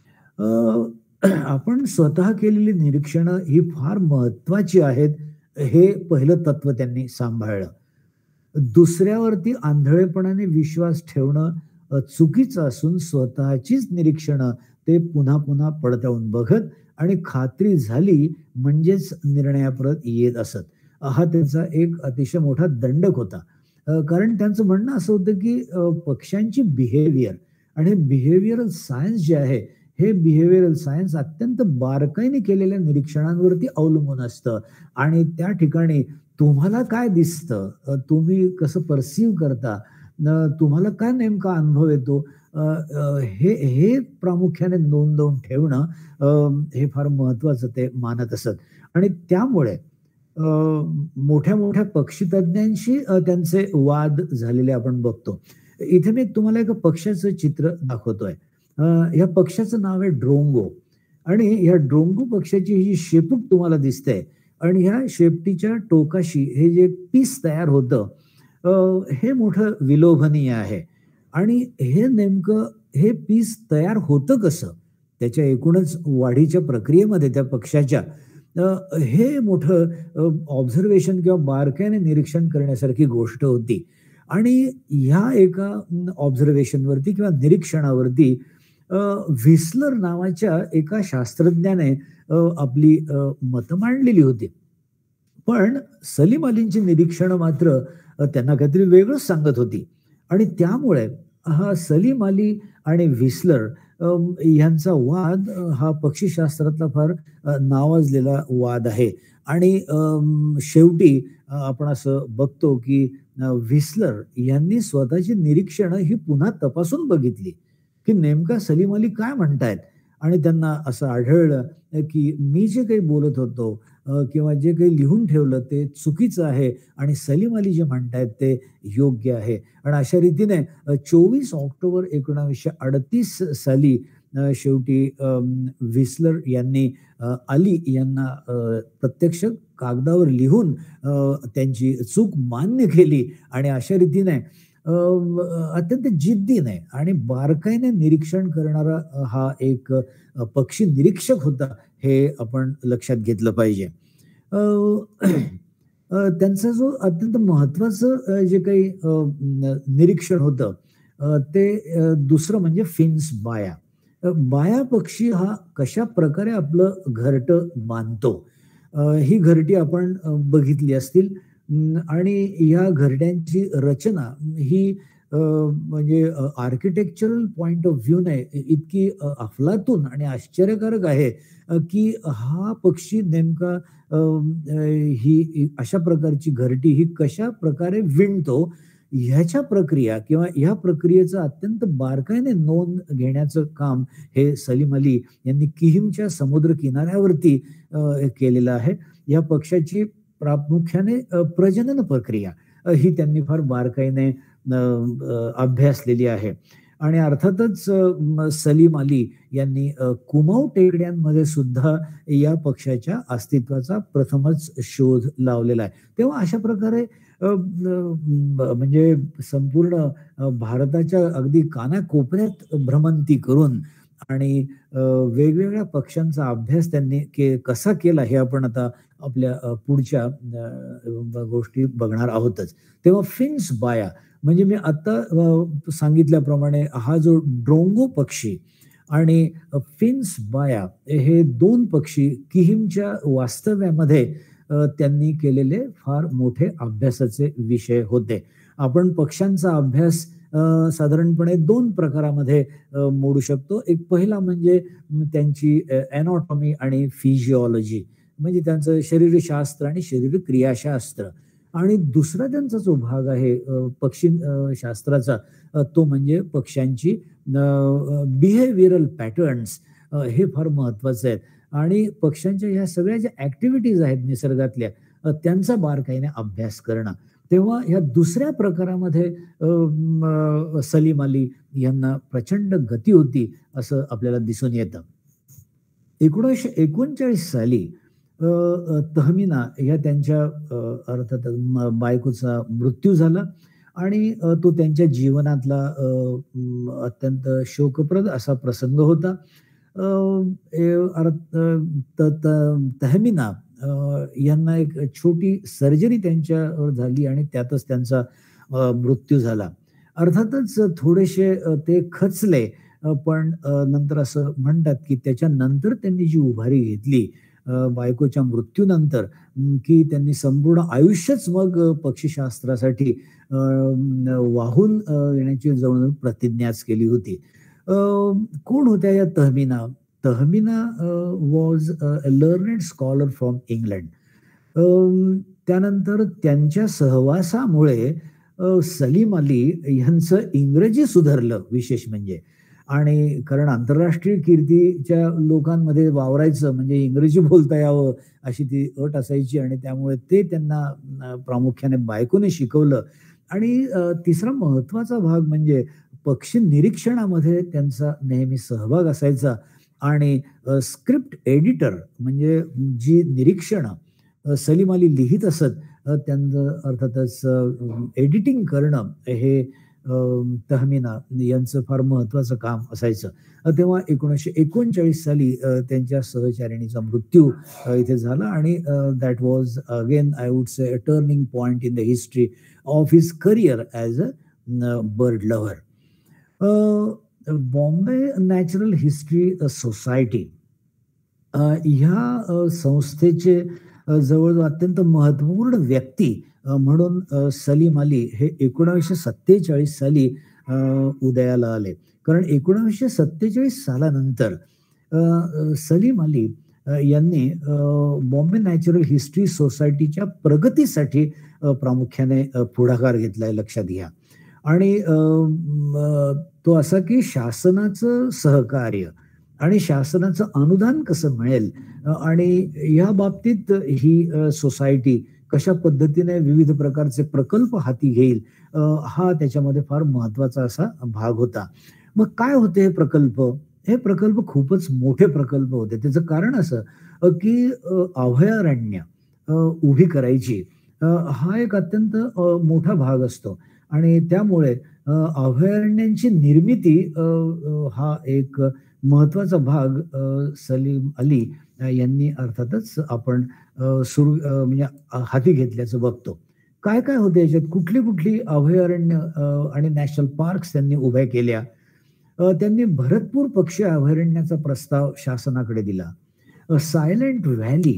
आपण स्वतः केलेली निरीक्षणं ही फार महत्वाची आहेत हे पहिलं तत्व त्यांनी सांभाळलं. दुसऱ्यावरती आंधळेपणाने विश्वास ठेवणं चुकीचं असून स्वतःचीच निरीक्षणं ते पुन्हा पुन्हा पडताळून बघत आणि खात्री झाली म्हणजेच निर्णयाप्रत येत असत. हा त्यांचा एक अतिशय मोठा दंडक होता. कारण त्यांचं म्हणणं असं होतं की पक्ष्यांची बिहेवियर आणि बिहेवियरल सायन्स जे आहे हे बिहेवियरल सायन्स अत्यंत बारकाईने केलेल्या निरीक्षणांवरती अवलंबून असतं आणि त्या ठिकाणी तुम्हाला काय दिसतं, तुम्ही कसं परसीव्ह करता, तुम्हाला काय नेमका अनुभव येतो हे हे प्रामुख्याने नोंदवून ठेवणं हे फार महत्वाचं ते मानत असत. आणि त्यामुळे मोठ्या मोठ्या पक्षीतज्ञांशी त्यांचे वाद झालेले आपण बघतो. इथे मी तुम्हाला एका पक्ष्याचं चित्र दाखवतोय. या पक्ष्याचं नाव आहे ड्रोंगो आणि ह्या ड्रोंगो पक्ष्याची ही शेपूट तुम्हाला दिसते आणि ह्या शेपटीच्या टोकाशी हे जे पीस तयार होतं हे मोठं विलोभनीय आहे. आणि हे नेमकं हे पीस तयार होतं कसं, त्याच्या एकूणच वाढीच्या प्रक्रियेमध्ये त्या पक्ष्याच्या हे मोठं ऑब्झर्वेशन किंवा बारकाईने निरीक्षण करण्यासारखी गोष्ट होती. आणि ह्या एका ऑब्झर्वेशनवरती किंवा निरीक्षणावरती व्हिस्लर नावाच्या एका शास्त्रज्ञाने आपली मतं मांडलेली होती. पण सलीम अलींची निरीक्षणं मात्र त्यांना काहीतरी वेगळंच सांगत होती आणि त्यामुळे हा सलीम अली आणि व्हिस्लर यांचा वाद हा पक्षीशास्त्रातला फार नावाजलेला वाद आहे. आणि शेवटी आपण असं बघतो की व्हिस्लर यांनी स्वतःची निरीक्षणं ही पुन्हा तपासून बघितली की नेमका सलीम अली काय म्हणतायत आणि त्यांना असं आढळलं की मी जे काही बोलत होतो किंवा जे काही लिहून ठेवलं ते चुकीचं आहे आणि सलीम अली जे म्हणतायत ते योग्य आहे. आणि अशा रीतीने चोवीस ऑक्टोबर एकोणावीसशे अडतीस साली शेवटी व्हिस्लर यांनी अली यांना प्रत्यक्ष कागदावर लिहून त्यांची चूक मान्य केली आणि अशा रीतीने अत्यंत जिद्दीने आणि बारकाईने निरीक्षण करणारा हा एक पक्षी निरीक्षक होता हे आपण लक्षात घेतलं पाहिजे. त्यांचा जो अत्यंत महत्वाचं जे काही निरीक्षण होतं ते दुसरं म्हणजे फिन्स बाया. बाया पक्षी हा कशा प्रकारे आपलं घरटं बांधतो ही घरटी आपण बघितली असतील आणि या घरट्यांची रचना ही म्हणजे आर्किटेक्चरल पॉइंट ऑफ व्ह्यू ने इतकी अफलातून आणि आश्चर्यकारक आहे की हा पक्षी नेमका ही अशा प्रकारची घरटी ही कशा प्रकारे विणतो ह्याच्या प्रक्रिया किंवा ह्या प्रक्रियेचं अत्यंत बारकाईने नोंद घेण्याचं काम हे सलीम अली यांनी किहीमच्या समुद्र किनाऱ्यावरती केलेलं आहे. या पक्षाची प्रामुख्याने प्रजनन प्रक्रिया ही त्यांनी फार बारकाईने अभ्यासलेली आहे. आणि अर्थातच सलीम अली यांनी कुमाऊ टेकड्यांमध्ये सुद्धा या पक्षाच्या अस्तित्वाचा प्रथमच शोध लावलेला आहे. तेव्हा अशा प्रकारे म्हणजे संपूर्ण भारताच्या अगदी कानाकोपऱ्यात भ्रमंती करून आणि वेगवेगळ्या पक्ष्यांचा अभ्यास त्यांनी के कसा केला हे आपण आता आपल्या पुढच्या गोष्टी बघणार आहोतच. तेव्हा फिन्स बाया म्हणजे मी आता सांगितल्याप्रमाणे हा जो ड्रोंगो पक्षी आणि फिन्स बाया हे दोन पक्षी किहीमच्या वास्तव्यामध्ये त्यांनी केलेले फार मोठे अभ्यासाचे विषय होते. आपण पक्ष्यांचा अभ्यास अ, साधारणपणे दोन प्रकारामध्ये अ, मोडू शकतो. एक पहिला म्हणजे त्यांची अ, एनाटॉमी आणि फिजिओलॉजी म्हणजे त्यांचं शरीरशास्त्र आणि शरीर क्रियाशास्त्र आणि दुसरा त्यांचा जो भाग आहे अ, पक्षी अ, शास्त्राचा अ, तो म्हणजे पक्ष्यांची अ, अ, बिहेवियरल पॅटर्न्स अ, हे फार महत्वाचं आहे आणि पक्ष्यांच्या ह्या सगळ्या ज्या ॲक्टिव्हिटीज आहेत निसर्गातल्या अ, त्यांचा बारकाईने अभ्यास करणं. तेव्हा ह्या दुसऱ्या प्रकारामध्ये अ, म सलीम अली यांना प्रचंड गती होती असं आपल्याला दिसून येतं. एकोणीसशे एकोणचाळीस साली अ, अ, तहमीना ह्या त्यांच्या अ, अर्थात म बायकोचा मृत्यू झाला आणि अ, तो त्यांच्या जीवनातला अ, अं, अत्यंत शोकप्रद असा प्रसंग होता. अ, ए अर्थ त त तहमीना अ, यांना एक छोटी सर्जरी त्यांच्यावर झाली आणि त्यातच त्यांचा अ, मृत्यू झाला. अर्थातच थोडेसे अ, ते खचले अ, पण अ, नंतर असं म्हणतात, की त्याच्यानंतर त्यांनी जी उभारी घेतली अ, बायकोच्या मृत्यूनंतर अं, की त्यांनी संपूर्ण आयुष्यच मग अ, पक्षीशास्त्रासाठी अ, न वाहून अ, येण्याची जवळ प्रतिज्ञाच केली होती. अ, कोण होत्या या Tahmina? Tahmina uh, was a learned scholar from England. अ, त्यानंतर त्यांच्या सहवासामुळे अ, सलीम अली ह्यांचं इंग्रजी सुधारलं विशेष म्हणजे आणि कारण आंतरराष्ट्रीय कीर्तीच्या लोकांमध्ये वावरायचं म्हणजे इंग्रजी बोलता यावं अशी ती अट असायची आणि त्यामुळे ते त्यांना अ, प्रामुख्याने बायकोने शिकवलं आणि अ, तिसरा महत्त्वाचा भाग म्हणजे पक्षी निरीक्षणामध्ये त्यांचा नेहमी सहभाग असायचा आणि अ, स्क्रिप्ट एडिटर म्हणजे जी निरीक्षणं अ, सलीम अली लिहीत असत अ, त्यांचं अर्थातच अ, एडिटिंग करणं हे अ, तहमीना यांचं फार महत्त्वाचं काम असायचं. अ, तेव्हा एकोणीसशे एकोणचाळीस साली अ, त्यांच्या सहचारिणीचा मृत्यू अ, इथे झाला आणि अ, that was again I would say a turning point in the history of his career as a न बर्ड लव्हर. अ, बॉम्बे नॅचरल हिस्ट्री सोसायटी अ, ह्या अ, संस्थेचे अ, जवळ अत्यंत महत्त्वपूर्ण व्यक्ती अ, म्हणून अ, सलीम अली हे एकोणीसशे सत्तेचाळीस साली अ, उदयाला आले. कारण एकोणीसशे सत्तेचाळीस सालानंतर अ, अ, सलीम अली अ, यांनी अ, बॉम्बे नॅचरल हिस्ट्री सोसायटीच्या प्रगतीसाठी अ, प्रामुख्याने अ, पुढाकार घेतलाय लक्षात घ्या. आणि अ, म तो असा की शासनाचं सहकार्य आणि शासनाचं अनुदान कसं मिळेल अ, आणि या बाबतीत ही अ, सोसायटी कशा पद्धतीने विविध प्रकारचे प्रकल्प हाती घेईल अ, हा त्याच्यामध्ये फार महत्त्वाचा असा भाग होता. मग काय होते हे प्रकल्प? हे प्रकल्प खूपच मोठे प्रकल्प होते. त्याचं कारण असं अ, की अ, अभयारण्य अ, उभी करायची अ, हा एक अत्यंत अ, मोठा भाग असतो आणि त्यामुळे अ, अभयारण्यांची निर्मिती अ, अ, हा एक महत्त्वाचा भाग अ, सलीम अली अ, यांनी अर्थातच आपण अ, सुरू अ, म्हणजे अ, हाती घेतल्याचं बघतो. काय-काय होतं याच्यात? कुठली-कुठली अभयारण्य अ, आणि नॅशनल पार्क्स त्यांनी उभ्या केल्या? अ, त्यांनी भरतपूर पक्षी अभयारण्याचा प्रस्ताव शासनाकडे दिला. अ, सायलेंट व्हॅली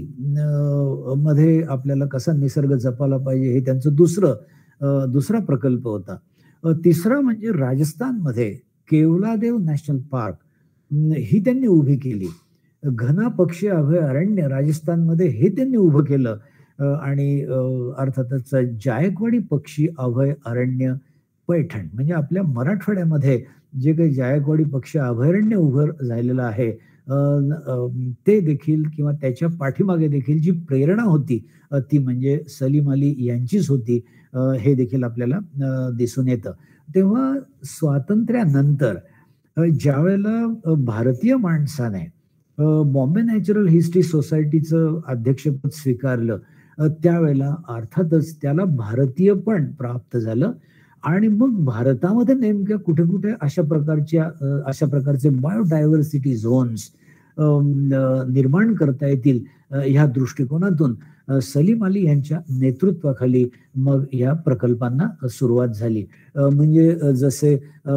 अ, मध्ये आपल्याला कसा निसर्ग जपायला पाहिजे हे त्यांचं दुसरं अ, दुसरा प्रकल्प होता. अ, तिसरा म्हणजे राजस्थानमध्ये केवलादेव नॅशनल पार्क अं, ही त्यांनी उभी केली. घना पक्षी अभयारण्य राजस्थानमध्ये हे त्यांनी उभं केलं अ, आणि अ, अर्थातच जायकवाडी पक्षी अभयारण्य पैठण म्हणजे आपल्या मराठवाड्यामध्ये जे काही जायकवाडी पक्षी अभयारण्य उभं झालेलं आहे अ, अ, ते देखील किंवा त्याच्या पाठीमागे देखील जी प्रेरणा होती अ, ती म्हणजे सलीम अली यांचीच होती अ, हे देखील आपल्याला अ, दिसून येतं. तेव्हा स्वातंत्र्यानंतर अ, ज्यावेळेला अ, भारतीय माणसाने अ, बॉम्बे नॅचरल हिस्ट्री सोसायटीचं अध्यक्षपद स्वीकारलं अ, त्यावेळेला अर्थातच त्याला भारतीयपण प्राप्त झालं आणि मग भारतामध्ये नेमक्या कुठे-कुठे अशा प्रकारच्या अ, अशा प्रकारचे बायोडायव्हर्सिटी झोन्स अ, न निर्माण करता येतील अ, ह्या दृष्टिकोनातून अ, सलीम अली यांच्या नेतृत्वाखाली मग ह्या प्रकल्पांना सुरुवात झाली. अ, म्हणजे अ, जसे अ,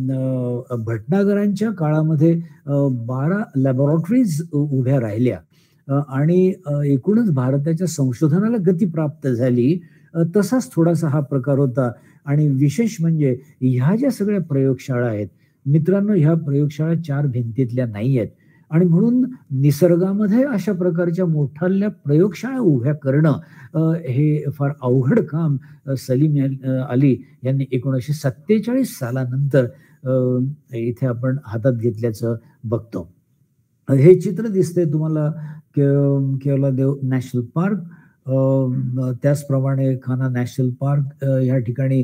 अ, भटनागरांच्या काळामध्ये अ, बारा लॅबोरेटरीज उ उभ्या राहिल्या अ, आणि अ, एकूणच भारताच्या संशोधनाला गती प्राप्त झाली. अ, तसाच थोडासा हा प्रकार होता. आणि विशेष म्हणजे ह्या ज्या सगळ्या प्रयोगशाळा आहेत मित्रांनो, ह्या प्रयोगशाळा चार भिंतीतल्या नाही आहेत आणि म्हणून निसर्गामध्ये अशा प्रकारच्या मोठ्या प्रयोगशाळा उभ्या करणं हे फार अवघड काम सलीम अली यांनी एकोणीसशे सत्तेचाळीस सालानंतर इथे आपण हातात घेतल्याचं बघतो. हे चित्र दिसतंय तुम्हाला केवलादेव नॅशनल पार्क, त्याचप्रमाणे खाना नॅशनल पार्क या ठिकाणी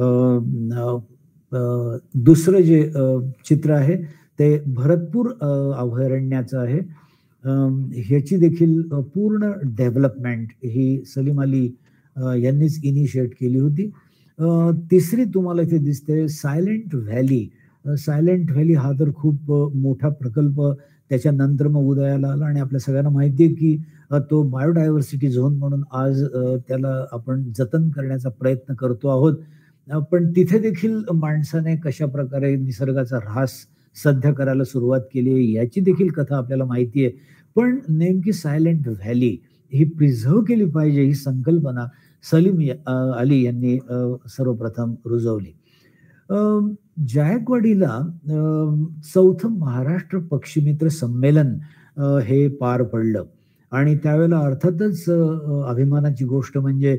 दुसरं जे चित्र आहे ते भरतपूर अभयारण्याचं आहे. ह्याची देखील पूर्ण डेव्हलपमेंट ही सलीम अली यांनीच इनिशिएट केली होती. तिसरी तुम्हाला इथे दिसते सायलेंट व्हॅली. सायलेंट व्हॅली हा तर खूप मोठा प्रकल्प त्याच्यानंतर मग उदयाला आला आणि आपल्या सगळ्यांना माहिती आहे की तो बायोडायव्हर्सिटी झोन म्हणून आज त्याला आपण जतन करण्याचा प्रयत्न करतो आहोत. पण तिथे देखील माणसाने कशा प्रकारे निसर्गाचा ऱ्हास सध्या करायला सुरुवात केली आहे याची देखील कथा आपल्याला माहिती आहे. पण नेमकी सायलेंट व्हॅली ही प्रिझर्व केली पाहिजे ही संकल्पना सलीम अली यांनी सर्वप्रथम रुजवली. जायकवाडीला चौथं महाराष्ट्र पक्षीमित्र संमेलन हे पार पडलं आणि त्यावेळेला अर्थातच अभिमानाची गोष्ट म्हणजे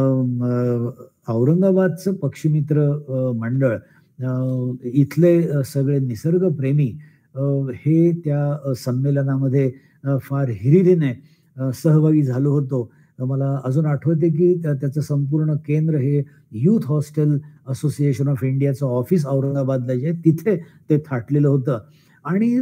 औरंगाबादचं पक्षीमित्र मंडळ, इथले सगळे निसर्गप्रेमी हे त्या संमेलनामध्ये फार हिरिरीने सहभागी झालो होतो. मला अजून आठवते की त्याचं संपूर्ण केंद्र हे युथ हॉस्टेल असोसिएशन ऑफ इंडियाचं ऑफिस औरंगाबादला जे तिथे ते थाटलेलं होतं आणि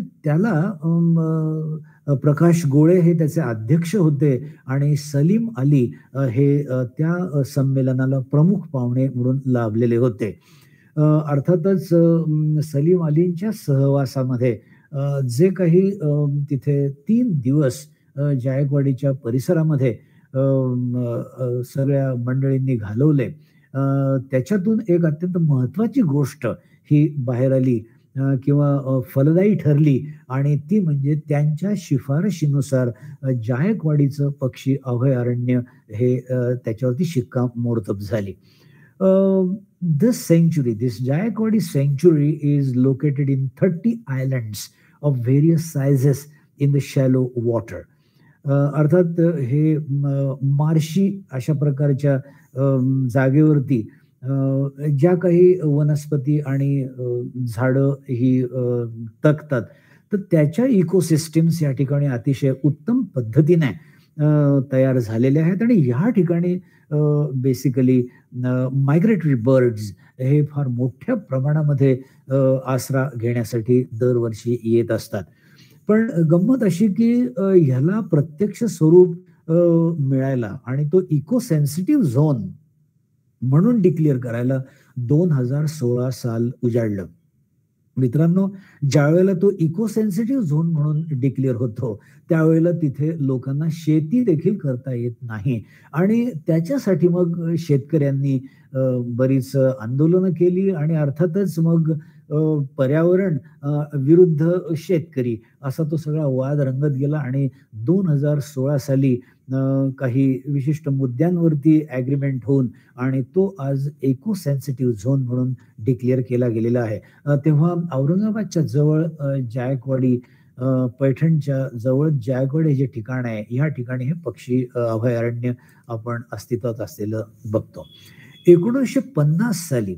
त्याला प्रकाश गोळे हे त्याचे अध्यक्ष होते आणि सलीम अली हे त्या संमेलनाला प्रमुख पाहुणे म्हणून लाभलेले होते. अर्थातच सलीम अलींच्या सहवासामध्ये जे काही तिथे तीन दिवस जायकवाडीच्या परिसरामध्ये सगळ्या मंडळींनी घालवले त्याच्यातून एक अत्यंत महत्वाची गोष्ट ही बाहेर आली किंवा फलदायी ठरली आणि ती म्हणजे त्यांच्या शिफारशीनुसार जायकवाडीचं पक्षी अभयारण्य हे त्याच्यावरती शिक्कामोर्तब झाली. This sanctuary, this Jayakwadi sanctuary is located in thirty islands of various sizes in the shallow water. अर्थात हे मार्शी अशा प्रकारच्या जागेवरती ज्या काही वनस्पती आणि झाडं ही तगतात तर त्याच्या इकोसिस्टम्स या ठिकाणी अतिशय उत्तम पद्धतीने तयार झालेले आहेत आणि ह्या ठिकाणी बेसिकली मायग्रेटरी बर्ड्स हे फार मोठ्या प्रमाणामध्ये आसरा घेण्यासाठी दरवर्षी येत असतात. पण गंमत अशी की ह्याला प्रत्यक्ष स्वरूप मिळायला आणि तो इको सेन्सिटिव्ह झोन म्हणून डिक्लेअर करायला दोन हजार सोळा साल उजाडलं. मित्रांनो, ज्यावेळेला तो इको सेन्सिटिव्ह झोन म्हणून डिक्लेअर होतो त्यावेळेला तिथे लोकांना शेती देखील करता येत नाही आणि त्याच्यासाठी मग शेतकऱ्यांनी बरीच आंदोलनं केली आणि अर्थातच मग पर्यावरण विरुद्ध शेतकरी असा तो सगळा वाद रंगत गेला आणि दोन हजार सोळा साली काही विशिष्ट मुद्द्यांवरती ॲग्रीमेंट होऊन आणि तो आज इको सेन्सिटिव्ह झोन म्हणून डिक्लेअर केला गेलेला आहे. तेव्हा औरंगाबादच्या जवळ जायकवाडी, पैठणच्या जवळ जायकवाडी जे ठिकाण आहे ह्या ठिकाणी हे पक्षी अभयारण्य आपण अस्तित्वात असलेलं बघतो. एकोणीसशे पन्नास साली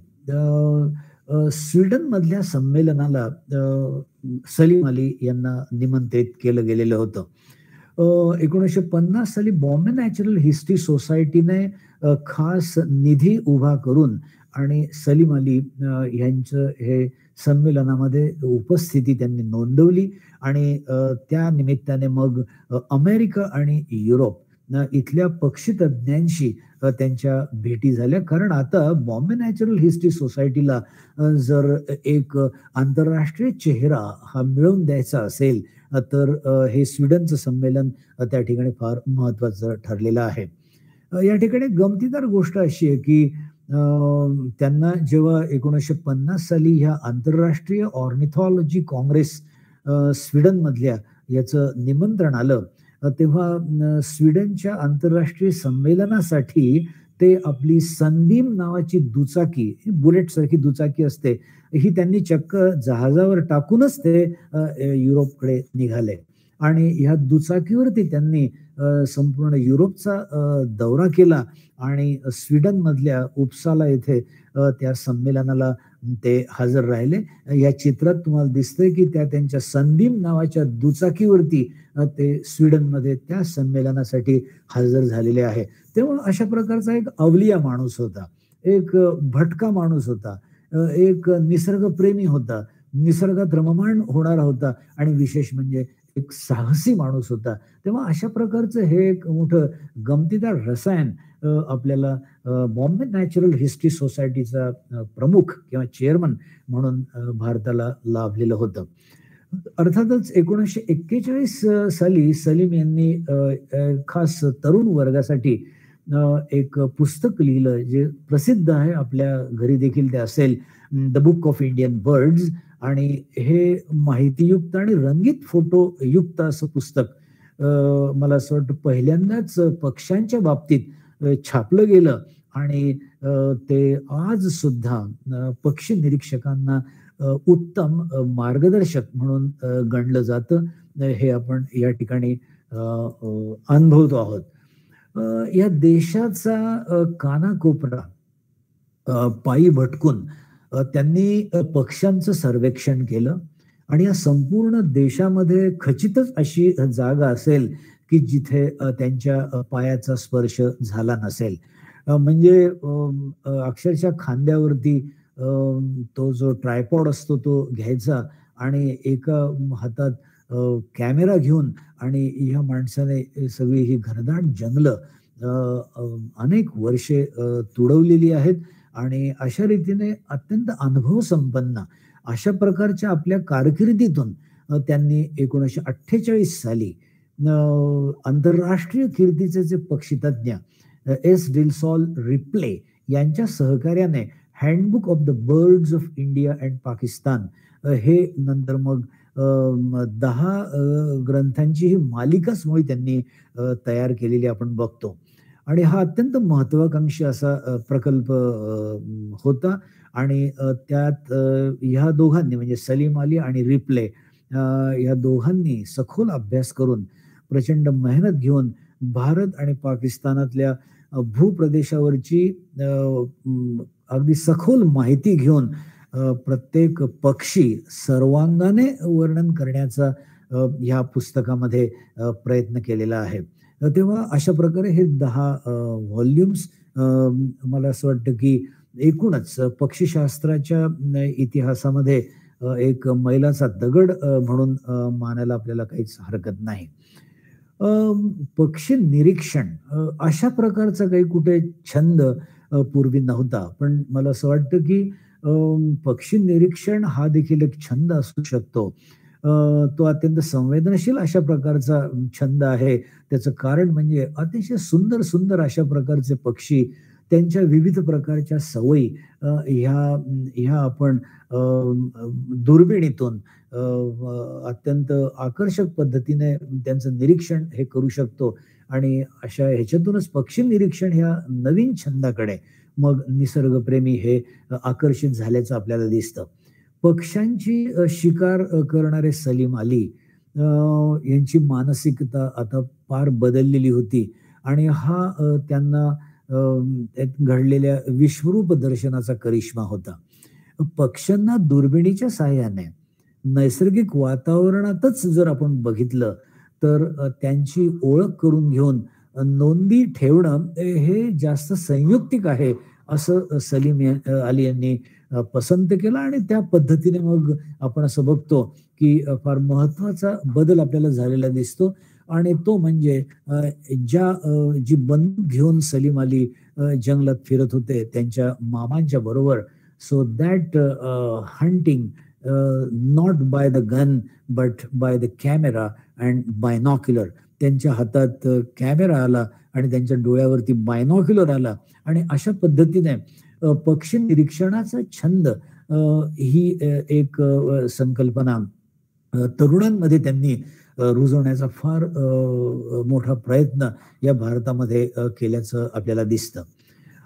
स्वीडन मधल्या संमेलनाला सलीम अली यांना निमंत्रित केलं गेलेलं होतं. एकोणीसशे पन्नास साली बॉम्बे नॅचरल हिस्ट्री सोसायटीने खास निधी उभा करून आणि सलीम अली यांचं हे संमेलनामध्ये उपस्थिती त्यांनी नोंदवली आणि त्या निमित्ताने मग अमेरिका आणि युरोप इथल्या पक्षीतज्ञांशी त्यांच्या भेटी झाल्या. कारण आता बॉम्बे नॅचरल हिस्ट्री सोसायटीला जर एक आंतरराष्ट्रीय चेहरा हा मिळवून द्यायचा असेल तर हे स्वीडनचं संमेलन त्या ठिकाणी फार महत्वाचं ठरलेलं आहे. या ठिकाणी गमतीदार गोष्ट अशी आहे की त्यांना जेव्हा एकोणीसशे पन्नास साली ह्या आंतरराष्ट्रीय ऑर्निथॉलॉजी काँग्रेस स्वीडन मधल्या याचं निमंत्रण आलं तेव्हा स्वीडनच्या आंतरराष्ट्रीय संमेलनासाठी ते आपली सनबीम नावाची दुचाकी, बुलेट सारखी दुचाकी असते, ही त्यांनी चक्क जहाजावर टाकूनच ते युरोपकडे निघाले आणि ह्या दुचाकीवरती त्यांनी संपूर्ण युरोपचा दौरा केला आणि स्वीडनमधल्या उपसाला येथे त्या संमेलनाला ते हजर राहिले. या चित्रात तुम्हाला दिसतंय की त्या त्यांच्या सनबीम नावाच्या दुचाकीवरती ते स्वीडनमध्ये त्या संमेलनासाठी हजर झालेले आहे. तेव्हा अशा प्रकारचा एक अवलिया माणूस होता, एक भटका माणूस होता, एक निसर्गप्रेमी होता, निसर्गात रममाण होणारा होता आणि विशेष म्हणजे एक साहसी माणूस होता. तेव्हा अशा प्रकारचं हे एक मोठं गमतीदार रसायन आपल्याला बॉम्बे नॅचरल हिस्ट्री सोसायटीचा प्रमुख किंवा चेअरमन म्हणून भारताला लाभलेलं होतं. अर्थातच एकोणीसशे एक्केचाळीस साली सलीम यांनी खास तरुण वर्गासाठी एक पुस्तक लिहिलं जे प्रसिद्ध आहे, आपल्या घरी देखील ते असेल, the book of Indian birds. आणि हे माहितीयुक्त आणि रंगीत फोटो युक्त असं पुस्तक मला असं वाटतं पहिल्यांदाच पक्ष्यांच्या बाबतीत छापलं गेलं आणि ते आज सुद्धा पक्षी निरीक्षकांना उत्तम मार्गदर्शक म्हणून गणलं जातं. हे आपण या ठिकाणी अनुभवतो आहोत. या देशाचा कानाकोपरा पायी भटकून त्यांनी पक्ष्यांचं सर्वेक्षण केलं आणि या संपूर्ण देशामध्ये खचितच अशी जागा असेल की जिथे त्यांच्या पायाचा स्पर्श झाला नसेल. म्हणजे अक्षरशः खांद्यावरती तो जो ट्रायपॉड असतो तो घ्यायचा आणि एका हातात कॅमेरा घेऊन आणि ह्या माणसाने सगळी ही घनदाट जंगलं अनेक वर्षे तुडवलेली आहेत आणि अशा रीतीने अत्यंत अनुभव संपन्न अशा प्रकारच्या आपल्या कारकिर्दीतून त्यांनी एकोणीसशे अठ्ठेचाळीस साली आंतरराष्ट्रीय कीर्तीचे जे पक्षीतज्ञ एस डिलसॉल रिप्ले यांच्या सहकार्याने handbook of the birds of India and Pakistan हे नंतर मग दहा ग्रंथांची ही मालिकाच मुळे त्यांनी तयार केलेली आपण बघतो. आणि हा अत्यंत महत्वाकांक्षी असा प्रकल्प होता आणि त्यात ह्या दोघांनी म्हणजे सलीम अली आणि रिप्ले या दोघांनी सखोल अभ्यास करून प्रचंड मेहनत घेऊन भारत आणि पाकिस्तानातल्या भूप्रदेशावरची अगदी सखोल माहिती घेऊन प्रत्येक पक्षी सर्वांगाने वर्णन करण्याचा ह्या पुस्तकामध्ये प्रयत्न केलेला आहे. तेव्हा अशा प्रकारे हे दहा व्हॉल्युम्स मला असं वाटतं की एकूणच पक्षीशास्त्राच्या इतिहासामध्ये एक मैलाचा दगड म्हणून मानायला आपल्याला काहीच हरकत नाही. पक्षी निरीक्षण अशा प्रकारचा काही कुठे छंद पूर्वी नव्हता, पण मला असं वाटतं की पक्षी निरीक्षण हा देखील एक छंद असू शकतो. तो अत्यंत संवेदनशील अशा प्रकारचा छंद आहे. त्याचं कारण म्हणजे अतिशय सुंदर सुंदर अशा प्रकारचे पक्षी, त्यांच्या विविध प्रकारच्या सवयी ह्या ह्या आपण दुर्बिणीतून अत्यंत आकर्षक पद्धतीने त्यांचं निरीक्षण हे करू शकतो आणि अशा ह्याच्यातूनच पक्षी निरीक्षण ह्या नवीन छंदाकडे मग निसर्गप्रेमी हे आकर्षित झाल्याचं आपल्याला दिसतं. पक्ष्यांची शिकार करणारे सलीम अली यांची मानसिकता आता फार बदललेली होती आणि हा त्यांना घडलेल्या विश्वरूप दर्शनाचा करिश्मा होता. पक्ष्यांना दुर्बिणीच्या साहाय्याने नैसर्गिक वातावरणातच जर आपण बघितलं तर त्यांची ओळख करून घेऊन नोंदी ठेवणं हे जास्त संयुक्तिक आहे असं सलीम अली यांनी पसंत केलं आणि त्या पद्धतीने मग आपण असं बघतो की फार महत्वाचा बदल आपल्याला झालेला दिसतो आणि तो म्हणजे ज्या जी बंदूक घेऊन सलीम अली जंगलात फिरत होते त्यांच्या मामांच्या बरोबर. So that hunting not by the gun but by the camera and binocular. त्यांच्या हातात कॅमेरा आला आणि त्यांच्या डोळ्यावरती बायनॉक्युलर आला आणि अशा पद्धतीने पक्षी निरीक्षणाचा छंद ही एक संकल्पना तरुणांमध्ये त्यांनी रुजवण्याचा फार मोठा प्रयत्न या भारतामध्ये केल्याचं आपल्याला दिसतं.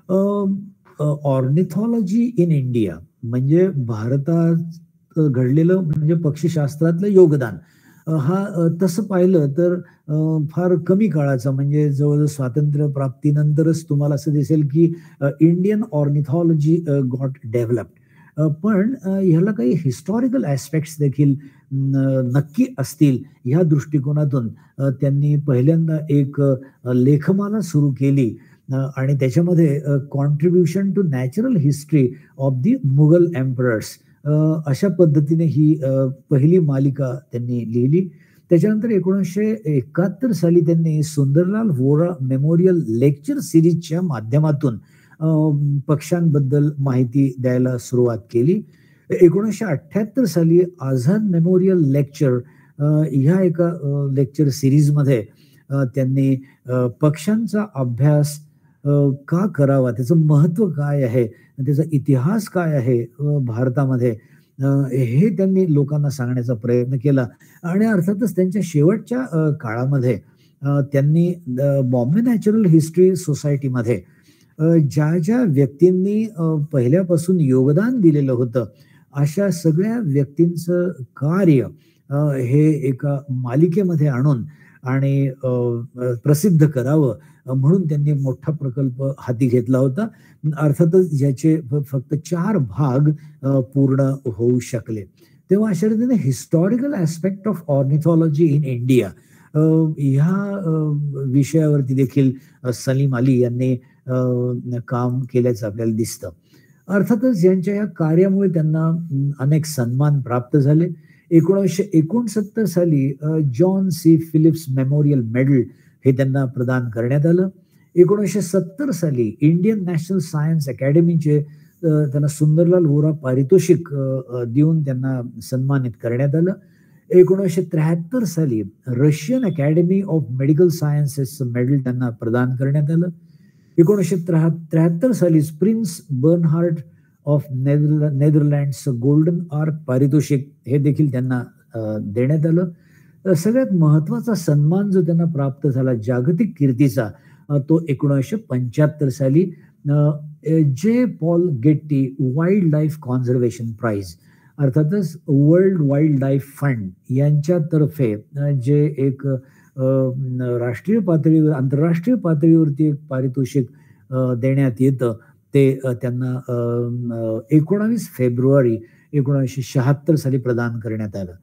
ऑर्निथॉलॉजी इन इंडिया म्हणजे भारतात घडलेलं म्हणजे पक्षीशास्त्रातलं योगदान. हा तसं पाहिलं तर फार कमी काळाचा म्हणजे जवळजवळ स्वातंत्र्य प्राप्तीनंतरच तुम्हाला असं दिसेल की इंडियन ऑर्निथॉलॉजी गॉट डेव्हलप्ड. पण ह्याला काही हिस्टॉरिकल ॲस्पेक्ट्स देखील नक्की असतील ह्या दृष्टिकोनातून त्यांनी पहिल्यांदा एक लेखमाला सुरू केली आणि त्याच्यामध्ये contribution to natural history of the Mughal emperors अशा पद्धतीने ही पहिली मालिका त्यांनी लिहिली. त्याच्यानंतर एकोणीसशे एकाहत्तर साली त्यांनी सुंदरलाल व्होरा मेमोरियल लेक्चर सिरीजच्या माध्यमातून पक्ष्यांबद्दल माहिती द्यायला सुरुवात केली. एकोणीसशे अठ्ठ्याहत्तर साली आझाद मेमोरियल लेक्चर ह्या एका लेक्चर सिरीजमध्ये त्यांनी पक्ष्यांचा अभ्यास का करावा, त्याचं महत्त्व काय आहे, त्याचा इतिहास काय आहे भारतामध्ये, हे त्यांनी लोकांना सांगण्याचा प्रयत्न केला. आणि अर्थातच त्यांच्या शेवटच्या काळामध्ये त्यांनी बॉम्बे नॅचरल हिस्ट्री सोसायटीमध्ये ज्या ज्या व्यक्तींनी पहिल्यापासून योगदान दिलेलं होतं अशा सगळ्या व्यक्तींचं कार्य हे एका मालिकेमध्ये आणून आणि प्रसिद्ध करावं म्हणून त्यांनी मोठा प्रकल्प हाती घेतला होता. अर्थातच ज्याचे फक्त चार भाग पूर्ण होऊ शकले. तेव्हा अशा रीतीने historical aspect of ornithology in India ह्या विषयावरती देखील सलीम अली यांनी काम केल्याचं आपल्याला दिसतं. अर्थातच यांच्या या कार्यामुळे त्यांना अनेक सन्मान प्राप्त झाले. एकोणीसशे एकोणसत्तर साली John C Phillips memorial medal हे त्यांना प्रदान करण्यात आलं. एकोणीसशे सत्तर साली इंडियन नॅशनल सायन्स अकॅडमीचे त्यांना सुंदरलाल व्होरा पारितोषिक देऊन त्यांना सन्मानित करण्यात आलं. एकोणीसशे त्र्याहत्तर साली रशियन अकॅडमी ऑफ मेडिकल सायन्सेसचं मेडल त्यांना प्रदान करण्यात आलं. एकोणीसशे त्र्याह त्र्याहत्तर साली प्रिन्स बर्नहार्ड ऑफ नेदर नेदरलँड्सचं गोल्डन आर्क पारितोषिक हे देखील त्यांना देण्यात आलं. सगळ्यात महत्त्वाचा सन्मान जो त्यांना प्राप्त झाला जागतिक कीर्तीचा तो एकोणीसशे पंच्याहत्तर साली J Paul Getty wildlife conservation prize अर्थातच वर्ल्ड वाईल्ड लाईफ फंड यांच्यातर्फे जे एक राष्ट्रीय पातळीवर आंतरराष्ट्रीय पातळीवरती एक पारितोषिक देण्यात येतं ते त्यांना एकोणावीस फेब्रुवारी एकोणीसशे शहात्तर साली प्रदान करण्यात आलं.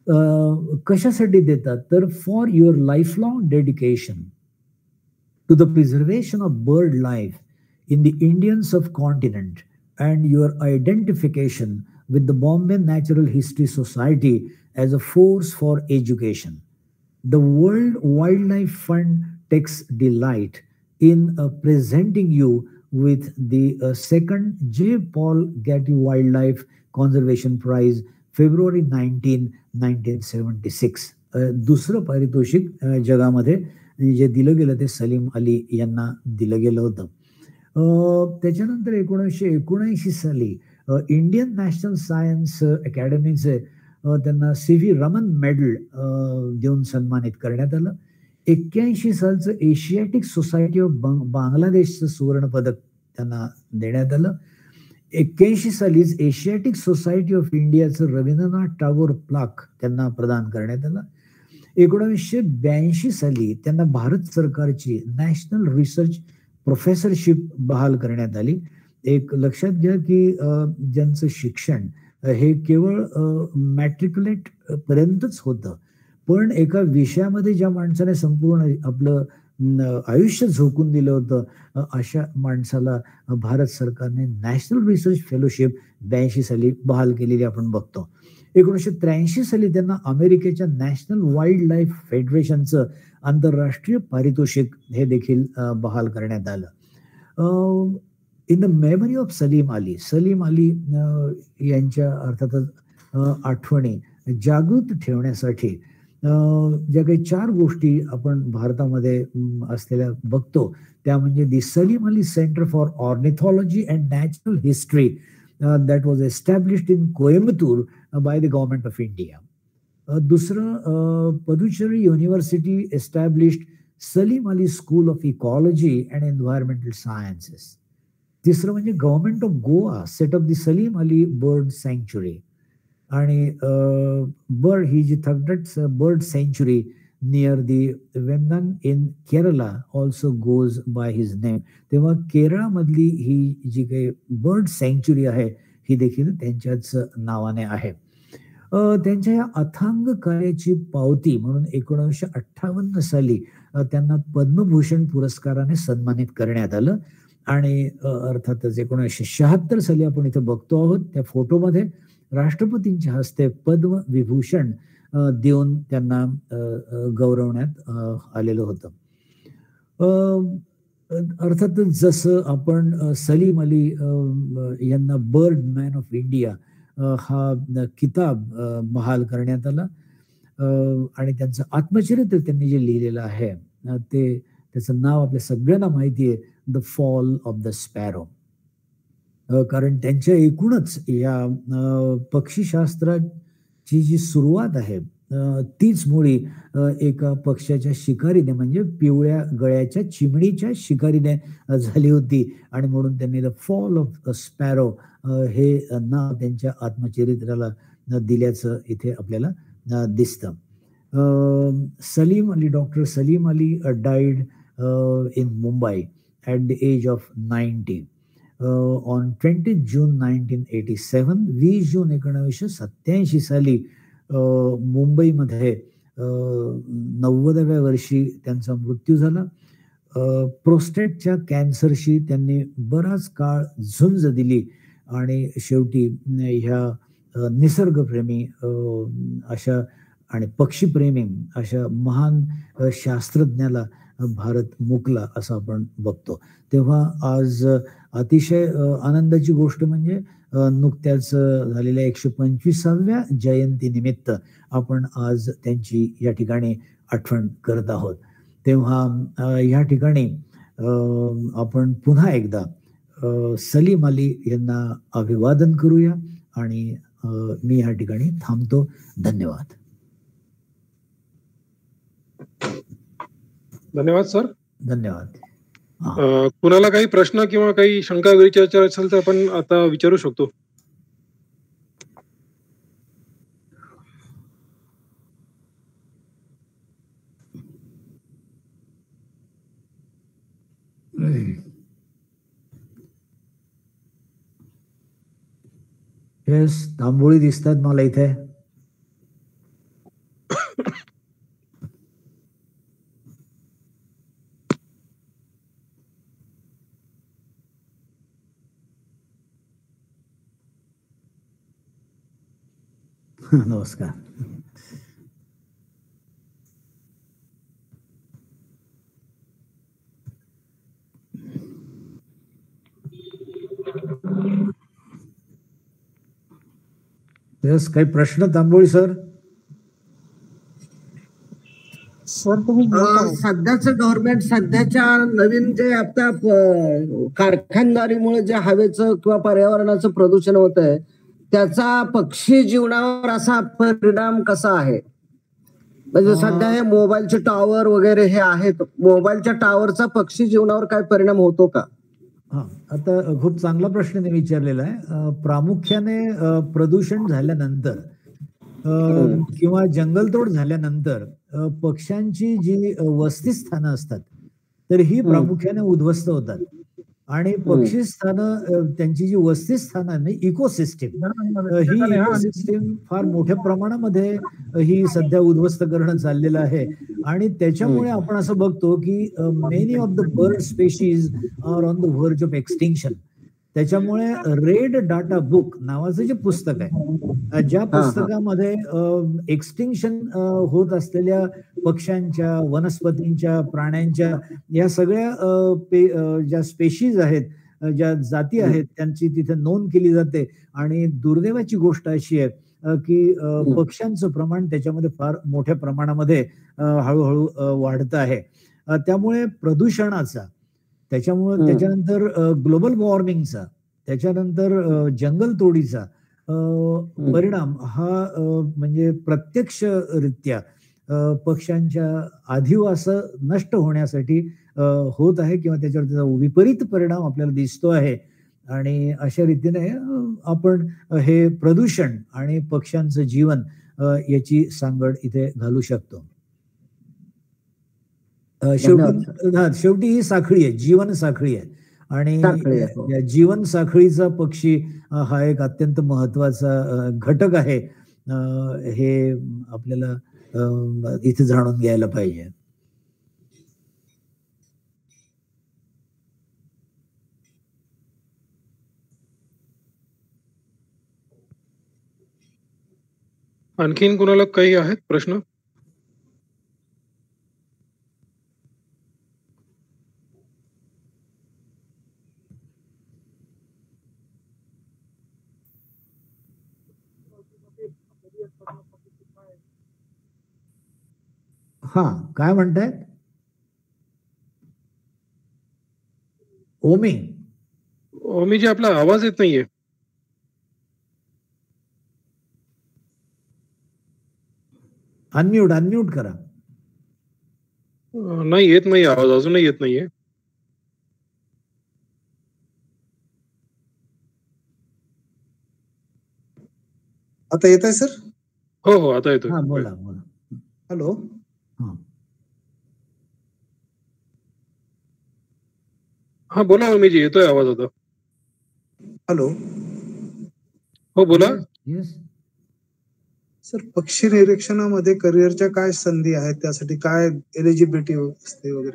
कशासाठी देतात तर for your life long dedication to the preservation of bird life in the Indians of continent and your identification with the Bombay Natural History Society as a force for education. The World Wildlife Fund takes delight in uh, presenting you with the uh, second J. Paul Getty Wildlife Conservation Prize, February nineteenth, nineteen seventy-six. Uh, दुसरं पारितोषिक uh, जगामध्ये जे दिलं गेलं ते सलीम अली यांना दिलं गेलं होतं. uh, त्याच्यानंतर एकोणीसशे एकोणऐंशी साली इंडियन नॅशनल सायन्स अकॅडमीचे त्यांना सी व्ही रमन मेडल देऊन सन्मानित करण्यात आलं. एक्क्याऐंशी सालचं एशियाटिक सोसायटी ऑफ बांगलादेशचं सुवर्ण पदक त्यांना देण्यात आलं. एक्क्याऐंशी सालीच एशियाटिक सोसायटी ऑफ इंडियाचं रवींद्रनाथ टागोर प्लाक त्यांना प्रदान करण्यात आलं. एकोणीसशे ब्याऐंशी साली त्यांना भारत सरकारची नॅशनल रिसर्च प्रोफेसरशिप बहाल करण्यात आली. एक लक्षात घ्या की ज्यांचं शिक्षण हे केवळ मॅट्रिक्युलेट पर्यंतच होतं पण एका विषयामध्ये ज्या माणसाने संपूर्ण आपलं आयुष्य झोकून दिलं होतं अशा माणसाला भारत सरकारने नॅशनल रिसर्च फेलोशिप ब्याऐंशी साली बहाल केलेली आपण बघतो. एकोणीसशे त्र्याऐंशी साली त्यांना अमेरिकेच्या नॅशनल वाईल्ड लाईफ फेडरेशनचं आंतरराष्ट्रीय पारितोषिक हे देखील बहाल करण्यात आलं. In the memory of Salim Ali Salim Ali यांच्या अर्थातच आठवणी जागृत ठेवण्यासाठी ज्या काही चार गोष्टी आपण भारतामध्ये असलेल्या बघतो त्या म्हणजे the Salim Ali centre for ornithology and natural history that was established in Coimbatore by the government of India. दुसरं Puducherry university established Salim Ali school of ecology and environmental sciences. तिसरं म्हणजे government of Goa set up the Salim Ali bird sanctuary. आणि bird ही जी Thattekad bird sanctuary near the वेंगन in Kerala also goes by his name. तेव्हा केरळमधली ही जी काही बर्ड सँक्च्युरी आहे ही देखील त्यांच्याच नावाने आहे. त्यांच्या या अथांग कार्याची पावती म्हणून एकोणीसशे अठ्ठावन्न साली त्यांना पद्मभूषण पुरस्काराने सन्मानित करण्यात आलं. आणि अर्थातच एकोणीसशे शहात्तर साली आपण इथे बघतो आहोत त्या फोटोमध्ये राष्ट्रपतींच्या हस्ते पद्मविभूषण देऊन त्यांना गौरवण्यात आलेलं होतं. अर्थातच जसं आपण सलीम अली यांना बर्ड मॅन ऑफ इंडिया हा किताब बहाल करण्यात आला आणि त्यांचं आत्मचरित्र त्यांनी जे लिहिलेलं आहे ते त्याचं नाव आपल्या सगळ्यांना माहिती आहे, the fall of the sparrow. कारण त्यांच्या एकूणच या पक्षीशास्त्राची जी सुरुवात आहे तीच मुळी एका पक्ष्याच्या शिकारीने म्हणजे पिवळ्या गळ्याच्या चिमणीच्या शिकारीने झाली होती. आणि म्हणून त्यांनी the fall of the sparrow हे नाव त्यांच्या आत्मचरित्राला दिल्याचं इथे आपल्याला दिसतं. Salim Ali, doctor Salim Ali died in Mumbai at the age of ninety on twenty June nineteen eighty seven. वीस जून एकोणीसशे सत्याऐंशी साली मुंबईमध्ये नव्वदाव्या वर्षी त्यांचा मृत्यू झाला. प्रोस्टेटच्या कॅन्सरशी त्यांनी बराच काळ झुंज दिली आणि शेवटी ह्या निसर्गप्रेमी अशा आणि पक्षीप्रेमी अशा महान शास्त्रज्ञाला भारत मुकला असं आपण बघतो. तेव्हा आज अतिशय आनंदाची गोष्ट म्हणजे नुकत्याच झालेल्या एकशे पंचवीसाव्या जयंतीनिमित्त आपण आज त्यांची या ठिकाणी आठवण करत आहोत. तेव्हा या ठिकाणी आपण पुन्हा एकदा सलीम अली यांना अभिवादन करूया आणि मी या ठिकाणी थांबतो. धन्यवाद. धन्यवाद सर. धन्यवाद. कुणाला काही प्रश्न किंवा काही शंका विचारायची असेल तर आपण आता विचारू शकतो. येस, तांबोळी दिसतात मला इथे. नमस्कार. यस, काही प्रश्न तांबोळी सर? सर तुम्ही सध्याचं गव्हर्नमेंट सध्याच्या नवीन जे आता कारखानदारीमुळे जे हवेचं किंवा पर्यावरणाचं प्रदूषण होत आहे त्याचा पक्षी जीवनावर असा परिणाम कसा आहे? म्हणजे सध्या हे मोबाईलचे टॉवर वगैरे हे आहेत, मोबाईलच्या टॉवरचा पक्षी जीवनावर काय परिणाम होतो का? हा, आता खूप चांगला प्रश्न मी विचारलेला आहे. प्रामुख्याने प्रदूषण झाल्यानंतर किंवा जंगलतोड झाल्यानंतर पक्ष्यांची जी वसतिस्थानं असतात तर ही प्रामुख्याने उद्ध्वस्त होतात आणि पक्षी स्थानं त्यांची जी वसतिस्थानं इकोसिस्टीम ही इकोसिस्टीम फार मोठ्या प्रमाणामध्ये ही सध्या उद्ध्वस्त करणं चाललेलं आहे. आणि त्याच्यामुळे आपण असं बघतो की many of the bird species are on the verge of extinction. त्याच्यामुळे रेड डाटा बुक नावाचं जे पुस्तक आहे, ज्या पुस्तकामध्ये एक्सटिंक्शन होत असलेल्या पक्ष्यांच्या, वनस्पतींच्या, प्राण्यांच्या या सगळ्या ज्या स्पेशीज आहेत, ज्या जाती आहेत त्यांची तिथे नोंद केली जाते. आणि दुर्दैवाची गोष्ट अशी आहे की पक्ष्यांचं प्रमाण त्याच्यामध्ये फार मोठ्या प्रमाणामध्ये हळूहळू वाढतं आहे. त्यामुळे प्रदूषणाचा, त्याच्यामुळे त्याच्यानंतर ग्लोबल वॉर्मिंगचा, त्याच्यानंतर जंगलतोडीचा परिणाम हा म्हणजे प्रत्यक्षरित्या पक्ष्यांच्या अधिवास नष्ट होण्यासाठी होत आहे किंवा त्याच्यावर त्याचा विपरीत परिणाम आपल्याला दिसतो आहे. आणि अशा रीतीने आपण हे प्रदूषण आणि पक्ष्यांचं जीवन याची सांगड इथे घालू शकतो. शेवटी शेवटी ही साखळी आहे, जीवन साखळी आहे आणि या जीवन साखळीचा पक्षी हा एक अत्यंत महत्वाचा घटक आहे, हे आपल्याला इथे जाणून घ्यायला पाहिजे. आणखीन कोणाला काही आहेत प्रश्न? हा, काय म्हणतायत ओमी? ओमी जी, आपला आवाज येत नाहीये. अनम्यूट अनम्यूट करा. नाही येत नाही आवाज, अजूनही येत नाहीये. आता येत आहे सर? हो हो, आता येतोय. हा, बोला बोला. हॅलो. हा बोला ओमीजी, येतोय आवाज आता. हॅलो. हो बोला. येस सर, पक्षी निरीक्षणामध्ये करिअरच्या काय संधी आहेत, त्यासाठी काय एलिजिबिलिटी असते वगैरे?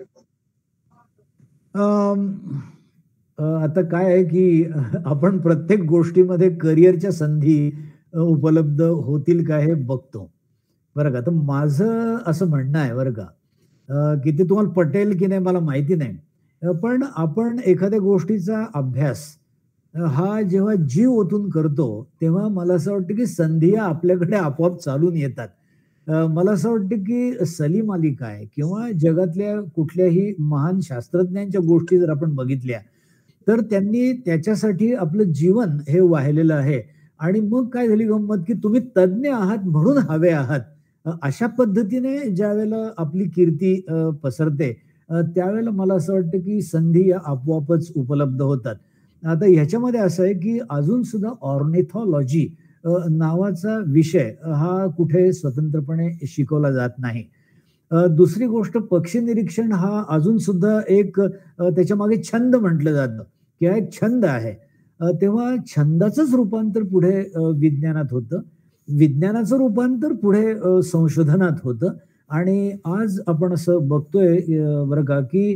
आता काय आहे की आपण प्रत्येक गोष्टीमध्ये करिअरच्या संधी उपलब्ध होतील का हे बघतो, बरं का. तर माझं असं म्हणणं आहे बरं का, की ते तुम्हाला पटेल की नाही मला माहिती नाही, पण आपण एखाद्या गोष्टीचा अभ्यास हा जेव्हा जीव ओतून करतो तेव्हा मला असं वाटतं की संधी आपल्याकडे आपोआप चालून येतात. मला असं वाटतं की सलीम अली काय किंवा जगातल्या कुठल्याही महान शास्त्रज्ञांच्या गोष्टी जर आपण बघितल्या तर त्यांनी त्याच्यासाठी आपलं जीवन हे वाहिलेलं आहे. आणि मग काय झाली गंमत की तुम्ही तज्ञ आहात म्हणून हवे आहात, अशा पद्धतीने ज्या वेळेला आपली कीर्ती पसरते त्यावेळेला मला असं वाटतं की संधी आपोआपच उपलब्ध होतात. आता ह्याच्यामध्ये असं आहे की अजून सुद्धा ऑर्निथॉलॉजी नावाचा विषय हा कुठे स्वतंत्रपणे शिकवला जात नाही. दुसरी गोष्ट, पक्षी निरीक्षण हा अजून सुद्धा एक त्याच्या मागे छंद म्हटलं जातं की हा एक छंद आहे. तेव्हा छंदाचंच रूपांतर पुढे विज्ञानात होतं, विज्ञानाचं रूपांतर पुढे संशोधनात होतं. आणि आज आपण असं बघतोय बरं का की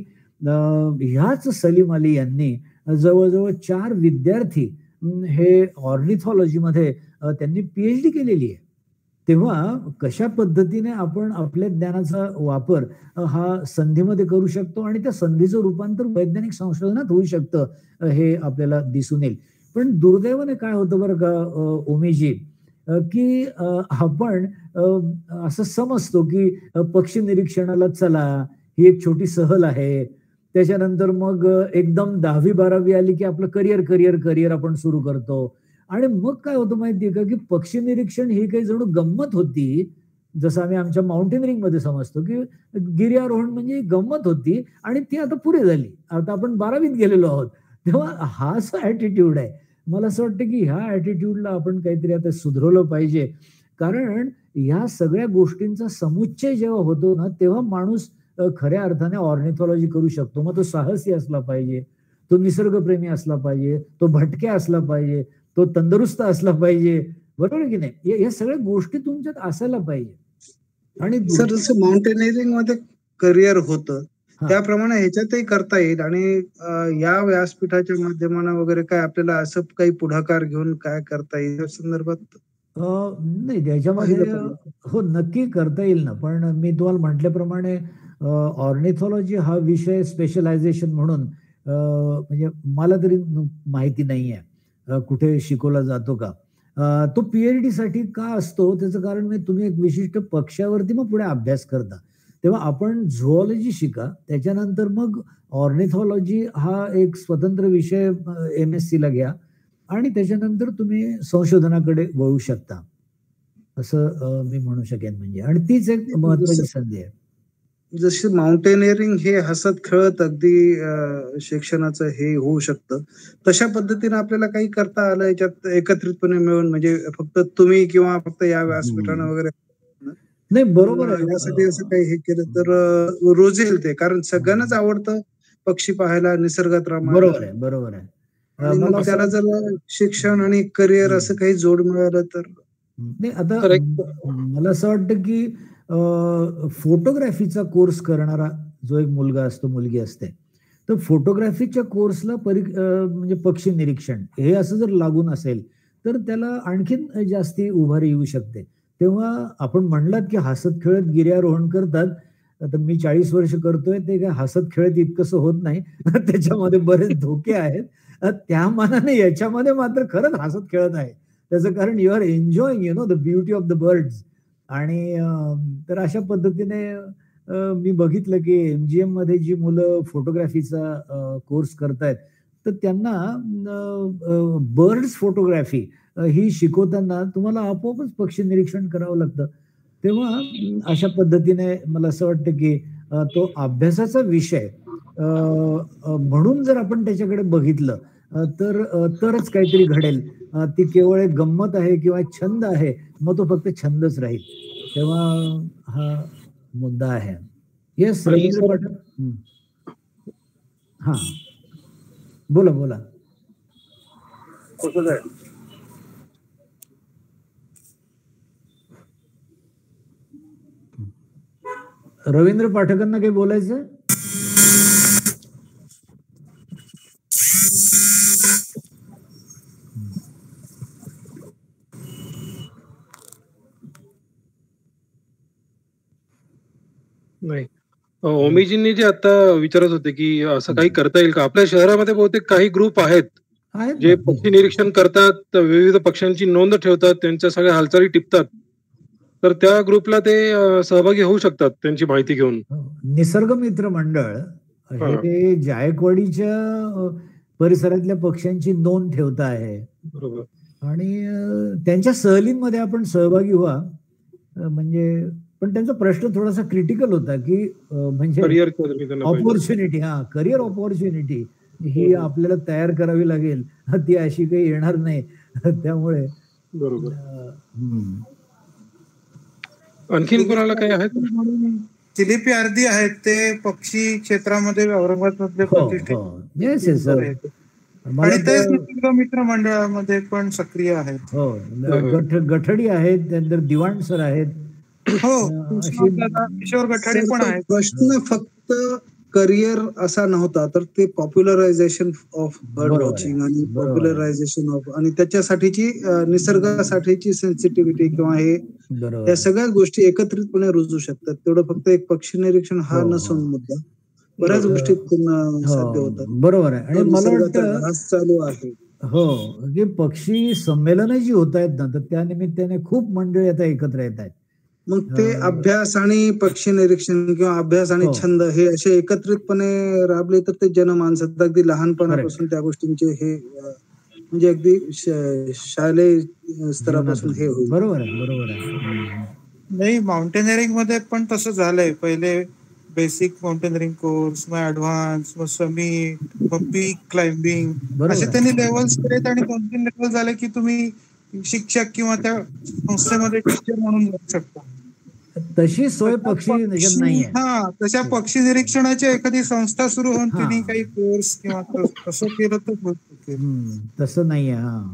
ह्याच सलीम अली यांनी जवळजवळ चार विद्यार्थी हे ऑर्निथॉलॉजीमध्ये त्यांनी पीएचडी केलेली आहे. तेव्हा कशा पद्धतीने आपण आपल्या ज्ञानाचा वापर हा संधीमध्ये करू शकतो आणि त्या संधीचं रूपांतर वैज्ञानिक संशोधनात होऊ शकतं हे आपल्याला दिसून येईल. पण दुर्दैवाने काय होतं बरं का ओमीजी, की आपण असं समजतो की पक्षी निरीक्षणाला चला, ही एक छोटी सहल आहे, त्याच्यानंतर मग एकदम दहावी बारावी आली की आपलं करिअर करिअर करिअर आपण सुरू करतो. आणि मग काय होतं माहितीये का की पक्षी निरीक्षण ही काही जणू गंमत होती, जसं आम्ही आमच्या माउंटेनरिंग मध्ये समजतो की गिर्यारोहण म्हणजे गंमत होती आणि ती आता पुढे झाली, आता आपण बारावीत गेलेलो आहोत. तेव्हा हा असा ऍटिट्यूड आहे. मला असं वाटतं की ह्या ऍटिट्यूडला आपण काहीतरी आता सुधारलं पाहिजे, कारण ह्या सगळ्या गोष्टींचा समुच्चय जेव्हा होतो ना तेव्हा माणूस खऱ्या अर्थाने ऑर्निथॉलॉजी करू शकतो. मग तो साहसी असला पाहिजे, तो निसर्गप्रेमी असला पाहिजे, तो भटक्या असला पाहिजे, तो तंदुरुस्त असला पाहिजे, बरोबर की नाही. या सगळ्या गोष्टी तुमच्यात असायला पाहिजे. आणि सर, जसं माउंटेनिअरिंग मध्ये करिअर होतं त्याप्रमाणे ह्याच्यातही करता येईल. आणि या व्यासपीठाच्या माध्यमाने वगैरे काय आपल्याला असं काही पुढाकार घेऊन काय करता येईल या संदर्भात? नाही, त्याच्यामध्ये हो नक्की करता येईल ना, पण मी तुम्हाला म्हटल्याप्रमाणे ऑर्निथॉलॉजी हा विषय स्पेशलायझेशन म्हणून म्हणजे मला तरी माहिती नाहीये कुठे शिकवला जातो का. तो पीएचडी साठी का असतो त्याचं कारण म्हणजे तुम्ही एक विशिष्ट पक्षावरती मग पुढे अभ्यास करता, तेव्हा आपण झुऑलॉजी शिका, त्याच्यानंतर मग ऑर्निथॉलॉजी हा एक स्वतंत्र विषय एम एस सी ला घ्या आणि त्याच्यानंतर तुम्ही संशोधनाकडे वळू शकता, असं मी म्हणू शकेन. म्हणजे आणि तीच एक महत्वाची संधी आहे. जशी माउंटेनिअरिंग हे हसत खेळत अगदी अ, शिक्षणाचं हे होऊ शकतं, तशा पद्धतीने आपल्याला काही करता आलं याच्यात एकत्रितपणे मिळून, म्हणजे फक्त तुम्ही किंवा फक्त या व्यासपीठानं हम्म. वगैरे नाही पण बरोबर आहे. यासाठी असं अ, काही हे केलं तर अ, रुजेल ते, कारण सगळ्यांनाच आवडतं पक्षी पाहायला, निसर्गात रमायला. बरोबर आहे, बरोबर आहे. अ, आणि मग मला असं त्याला जर वाटतं शिक्षण आणि करिअर असं हं. काही जोड मिळालं तर नाही आता तर एक म, मला असं वाटतं की अ, फोटोग्राफीचा कोर्स करणारा जो एक मुलगा असतो, मुलगी असते, तर फोटोग्राफीच्या कोर्सला परी अ, म्हणजे पक्षी निरीक्षण हे असं जर लागून असेल, तर त्याला आणखीन जास्ती उभारी येऊ शकते. तेव्हा आपण म्हणलात की हसत खेळत गिर्यारोहण करतात. आता मी चाळीस वर्ष करतोय, ते काय हसत खेळत इतकंसं होत नाही. त्याच्यामध्ये बरेच धोके आहेत. अ, त्या मानाने याच्यामध्ये मात्र खरंच हसत खेळत आहे. त्याचं कारण you are enjoying you know the beauty of the birds. आणि अ, तर अशा पद्धतीने अ, मी बघितलं की एम-जी-एम मध्ये जी मुलं फोटोग्राफीचा अ, कोर्स करतायत, तर त्यांना अ, अ, बर्ड्स फोटोग्राफी अ, ही शिकवताना तुम्हाला आपोआपच पक्षी निरीक्षण करावं लागतं. तेव्हा अं, अशा पद्धतीने मला असं वाटतं की अ, तो अभ्यासाचा विषय अ, अ, म्हणून जर आपण त्याच्याकडे बघितलं अ, तर अ, तरच काहीतरी घडेल. अ, ती केवळ एक गंमत आहे किंवा छंद आहे, मग तो फक्त छंदच राहील. तेव्हा हा मुद्दा आहे. येस, आणि रवींद्र सर पाठक. हं. हां. बोला, बोला. तसंच आहे. रवींद्र पाठकांना काही बोलायचं? नाही. अ, ओमीजींनी जे आता विचारत होते, की असं काही हं. करता येईल का? आपल्या शहरामध्ये बहुतेक काही ग्रुप आहेत, आहेत ना. जे पक्षी निरीक्षण करतात, विविध पक्ष्यांची नोंद ठेवतात, त्यांच्या सगळ्या हालचाली टिपतात. तर त्या ग्रुपला ते अ, सहभागी होऊ शकतात त्यांची माहिती घेऊन. हो. निसर्ग मित्र मंडळ हां, हे जायकवाडीच्या अ, परिसरातल्या पक्ष्यांची नोंद ठेवत आहे. बरोबर. आणि अ, त्यांच्या सहलींमध्ये आपण सहभागी व्हा. अ, म्हणजे पण त्यांचा प्रश्न थोडासा क्रिटिकल होता, की अ, म्हणजे करिअरच्या दृष्टीने पाहिजे. अपॉर्च्युनिटी हां, करियर अपॉर्च्युनिटी हं, ही हं. आपल्याला तयार करावी लागेल. ती अशी काही येणार नाही. त्यामुळे बरोबर. अ, हं. आणखीन कोणाला काही आहेत? म्हणून चिलिपी अर्धी आहेत, ते पक्षी क्षेत्रामध्ये औरंगाबाद मधले हो, प्रतिष्ठित हो. Yes, yes. नंबर आहेत. मला आणि तेच वाटतं निसर्ग मित्र मंडळामध्ये पण सक्रिय आहेत. हो, हं, ग- हं. गठ गठडी आहेत, त्यानंतर दिवाण सर आहेत. हो, अ, कृष्णा अशी दादा, किशोर गठाडे सर पण तो आहेत. हो, प्रश्न फक्त करिअर असा नव्हता, तर ते पॉप्युलरायझेशन ऑफ बर्ड बरोबर आहे. वॉचिंग आणि बरोबर आहे. पॉप्युलरायझेशन ऑफ आणि त्याच्यासाठीची अ, निसर्गासाठीची सेन्सिटिव्हिटी किंवा हे बरोबर या आहे. सगळ्याच गोष्टी एकत्रितपणे रुजू शकतात. तेवढं फक्त एक पक्षी निरीक्षण हो, हा हो. नसून मुद्दा बऱ्याच बरोबर. गोष्टीतून अ, हो, साध्य होतात. बरोबर आहे. आणि तो मला निसर्गाचा वाटतं ऱ्हास चालू आहे. हो, की पक्षी संमेलनं जी होत आहेत ना, तर त्या निमित्ताने खूप मंडळी आता एकत्र येत आहेत. मग अ, ते अभ्यास आणि पक्षी निरीक्षण किंवा अभ्यास आणि हो, छंद हे असे एकत्रितपणे राबले तर ते जनमानसात अगदी करेक्ट. लहानपणापासून त्या गोष्टींचे हे अ, म्हणजे अगदी श- शालेय स्तरापासून जीवनातून. हे होईल. बरोबर आहे, बरोबर आहे. हं. नाही, माउंटेनिअरिंग मध्ये पण तसं झालंय. पहिले बेसिक माउंटेनिअरिंग कोर्स, मग ऍडव्हान्स, मग समिट, मग पीक क्लाइम्बिंग, असे बरोबर त्यांनी आहे. लेवल्स केलेत. आणि दोन तीन लेवल झाले की तुम्ही शिक्षक किंवा त्या संस्थेमध्ये टीचर म्हणून जाऊ शकता. तशी सोय तशा पक्षी त्याच्यात पक्षी नाहीये. हा तशा पक्षी निरीक्षणाची एखादी संस्था सुरू होऊन तिने हां. काही कोर्स किंवा त- तसं केलं तर होऊ शकेल. हं. तसं नाहीये. हां.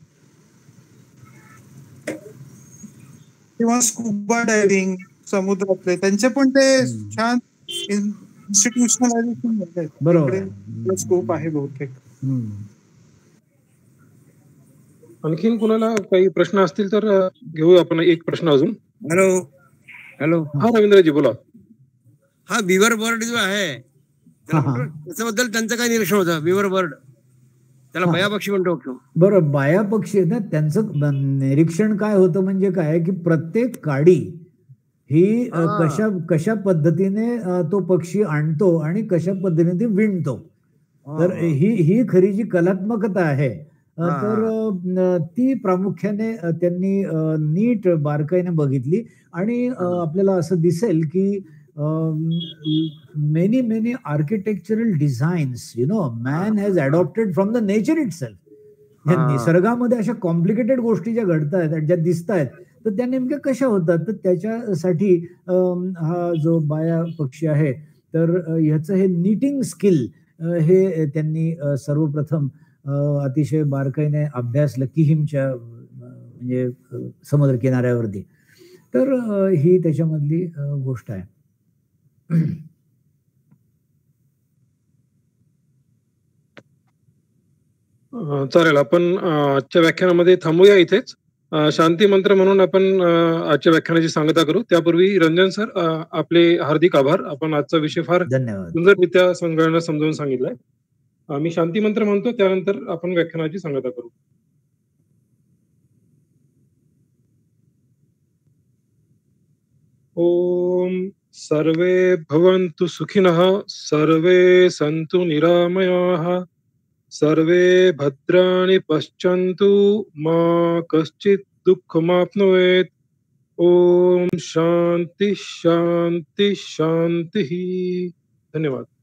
किंवा स्कुबा डायव्हिंग, समुद्रातले त्यांचे पण ते हं. छान इन्स्टिट्युशनलायझेशन झालंय. बरोबर तिकडे आहे. हं, स्कोप हं. आहे बहुतेक. हं. आणखीन कोणाला काही प्रश्न असतील तर अ, घेऊ आपण एक प्रश्न अजून. हॅलो हॅलो हां. हा रवींद्रजी बोला. हा बिवर बर्ड जो आहे हां, त्याला हां. कुठं त्याच्याबद्दल त्यांचं काय निरीक्षण होतं? बिवर बर्ड त्याला हां. बया पक्षी म्हणतो तो. बरं, बाया पक्षी आहेत ना, त्यांचं ब निरीक्षण काय होतं म्हणजे काय, की प्रत्येक काडी ही अ, हा कशा कशा पद्धतीने अ, तो पक्षी आणतो आणि कशा पद्धतीने ती विणतो. हा तर हा ही ही खरी जी कलात्मकता आहे, अ, हा तर हा. अ, न ती प्रामुख्याने अ, त्यांनी अ, नीट बारकाईने बघितली. आणि अ, हा. आपल्याला असं दिसेल, की अ, many many architectural designs you know man has adopted from the nature itself. निसर्गामध्ये अशा कॉम्प्लिकेटेड गोष्टी ज्या घडत आहेत ज्या दिसत आहेत तर त्या नेमक्या कशा होतात, तर त्याच्यासाठी हा जो बाया पक्षी आहे तर ह्याचं हे नीटिंग स्किल हे त्यांनी सर्वप्रथम अतिशय बारकाईने अभ्यासलं किहीमच्या म्हणजे समुद्र किनाऱ्यावरती. तर ही त्याच्यामधली गोष्ट आहे. चालेल, आपण आजच्या व्याख्यानामध्ये थांबूया इथेच. शांती मंत्र म्हणून आपण आजच्या व्याख्यानाची सांगता करू. त्यापूर्वी रंजन सर आपले हार्दिक आभार. आपण आजचा विषय फार सुंदररित्या सगळ्यांना समजावून सांगितलाय. मी शांती मंत्र म्हणतो, त्यानंतर आपण व्याख्यानाची सांगता करू. ओम सर्वे भवन्तु सुखिनः, सर्वे सन्तु निरामयाः, सर्वे भद्राणि पश्यन्तु, मा कश्चित् दुःखमाप्नुवेत्. ओम शांति शांति शांति. धन्यवाद.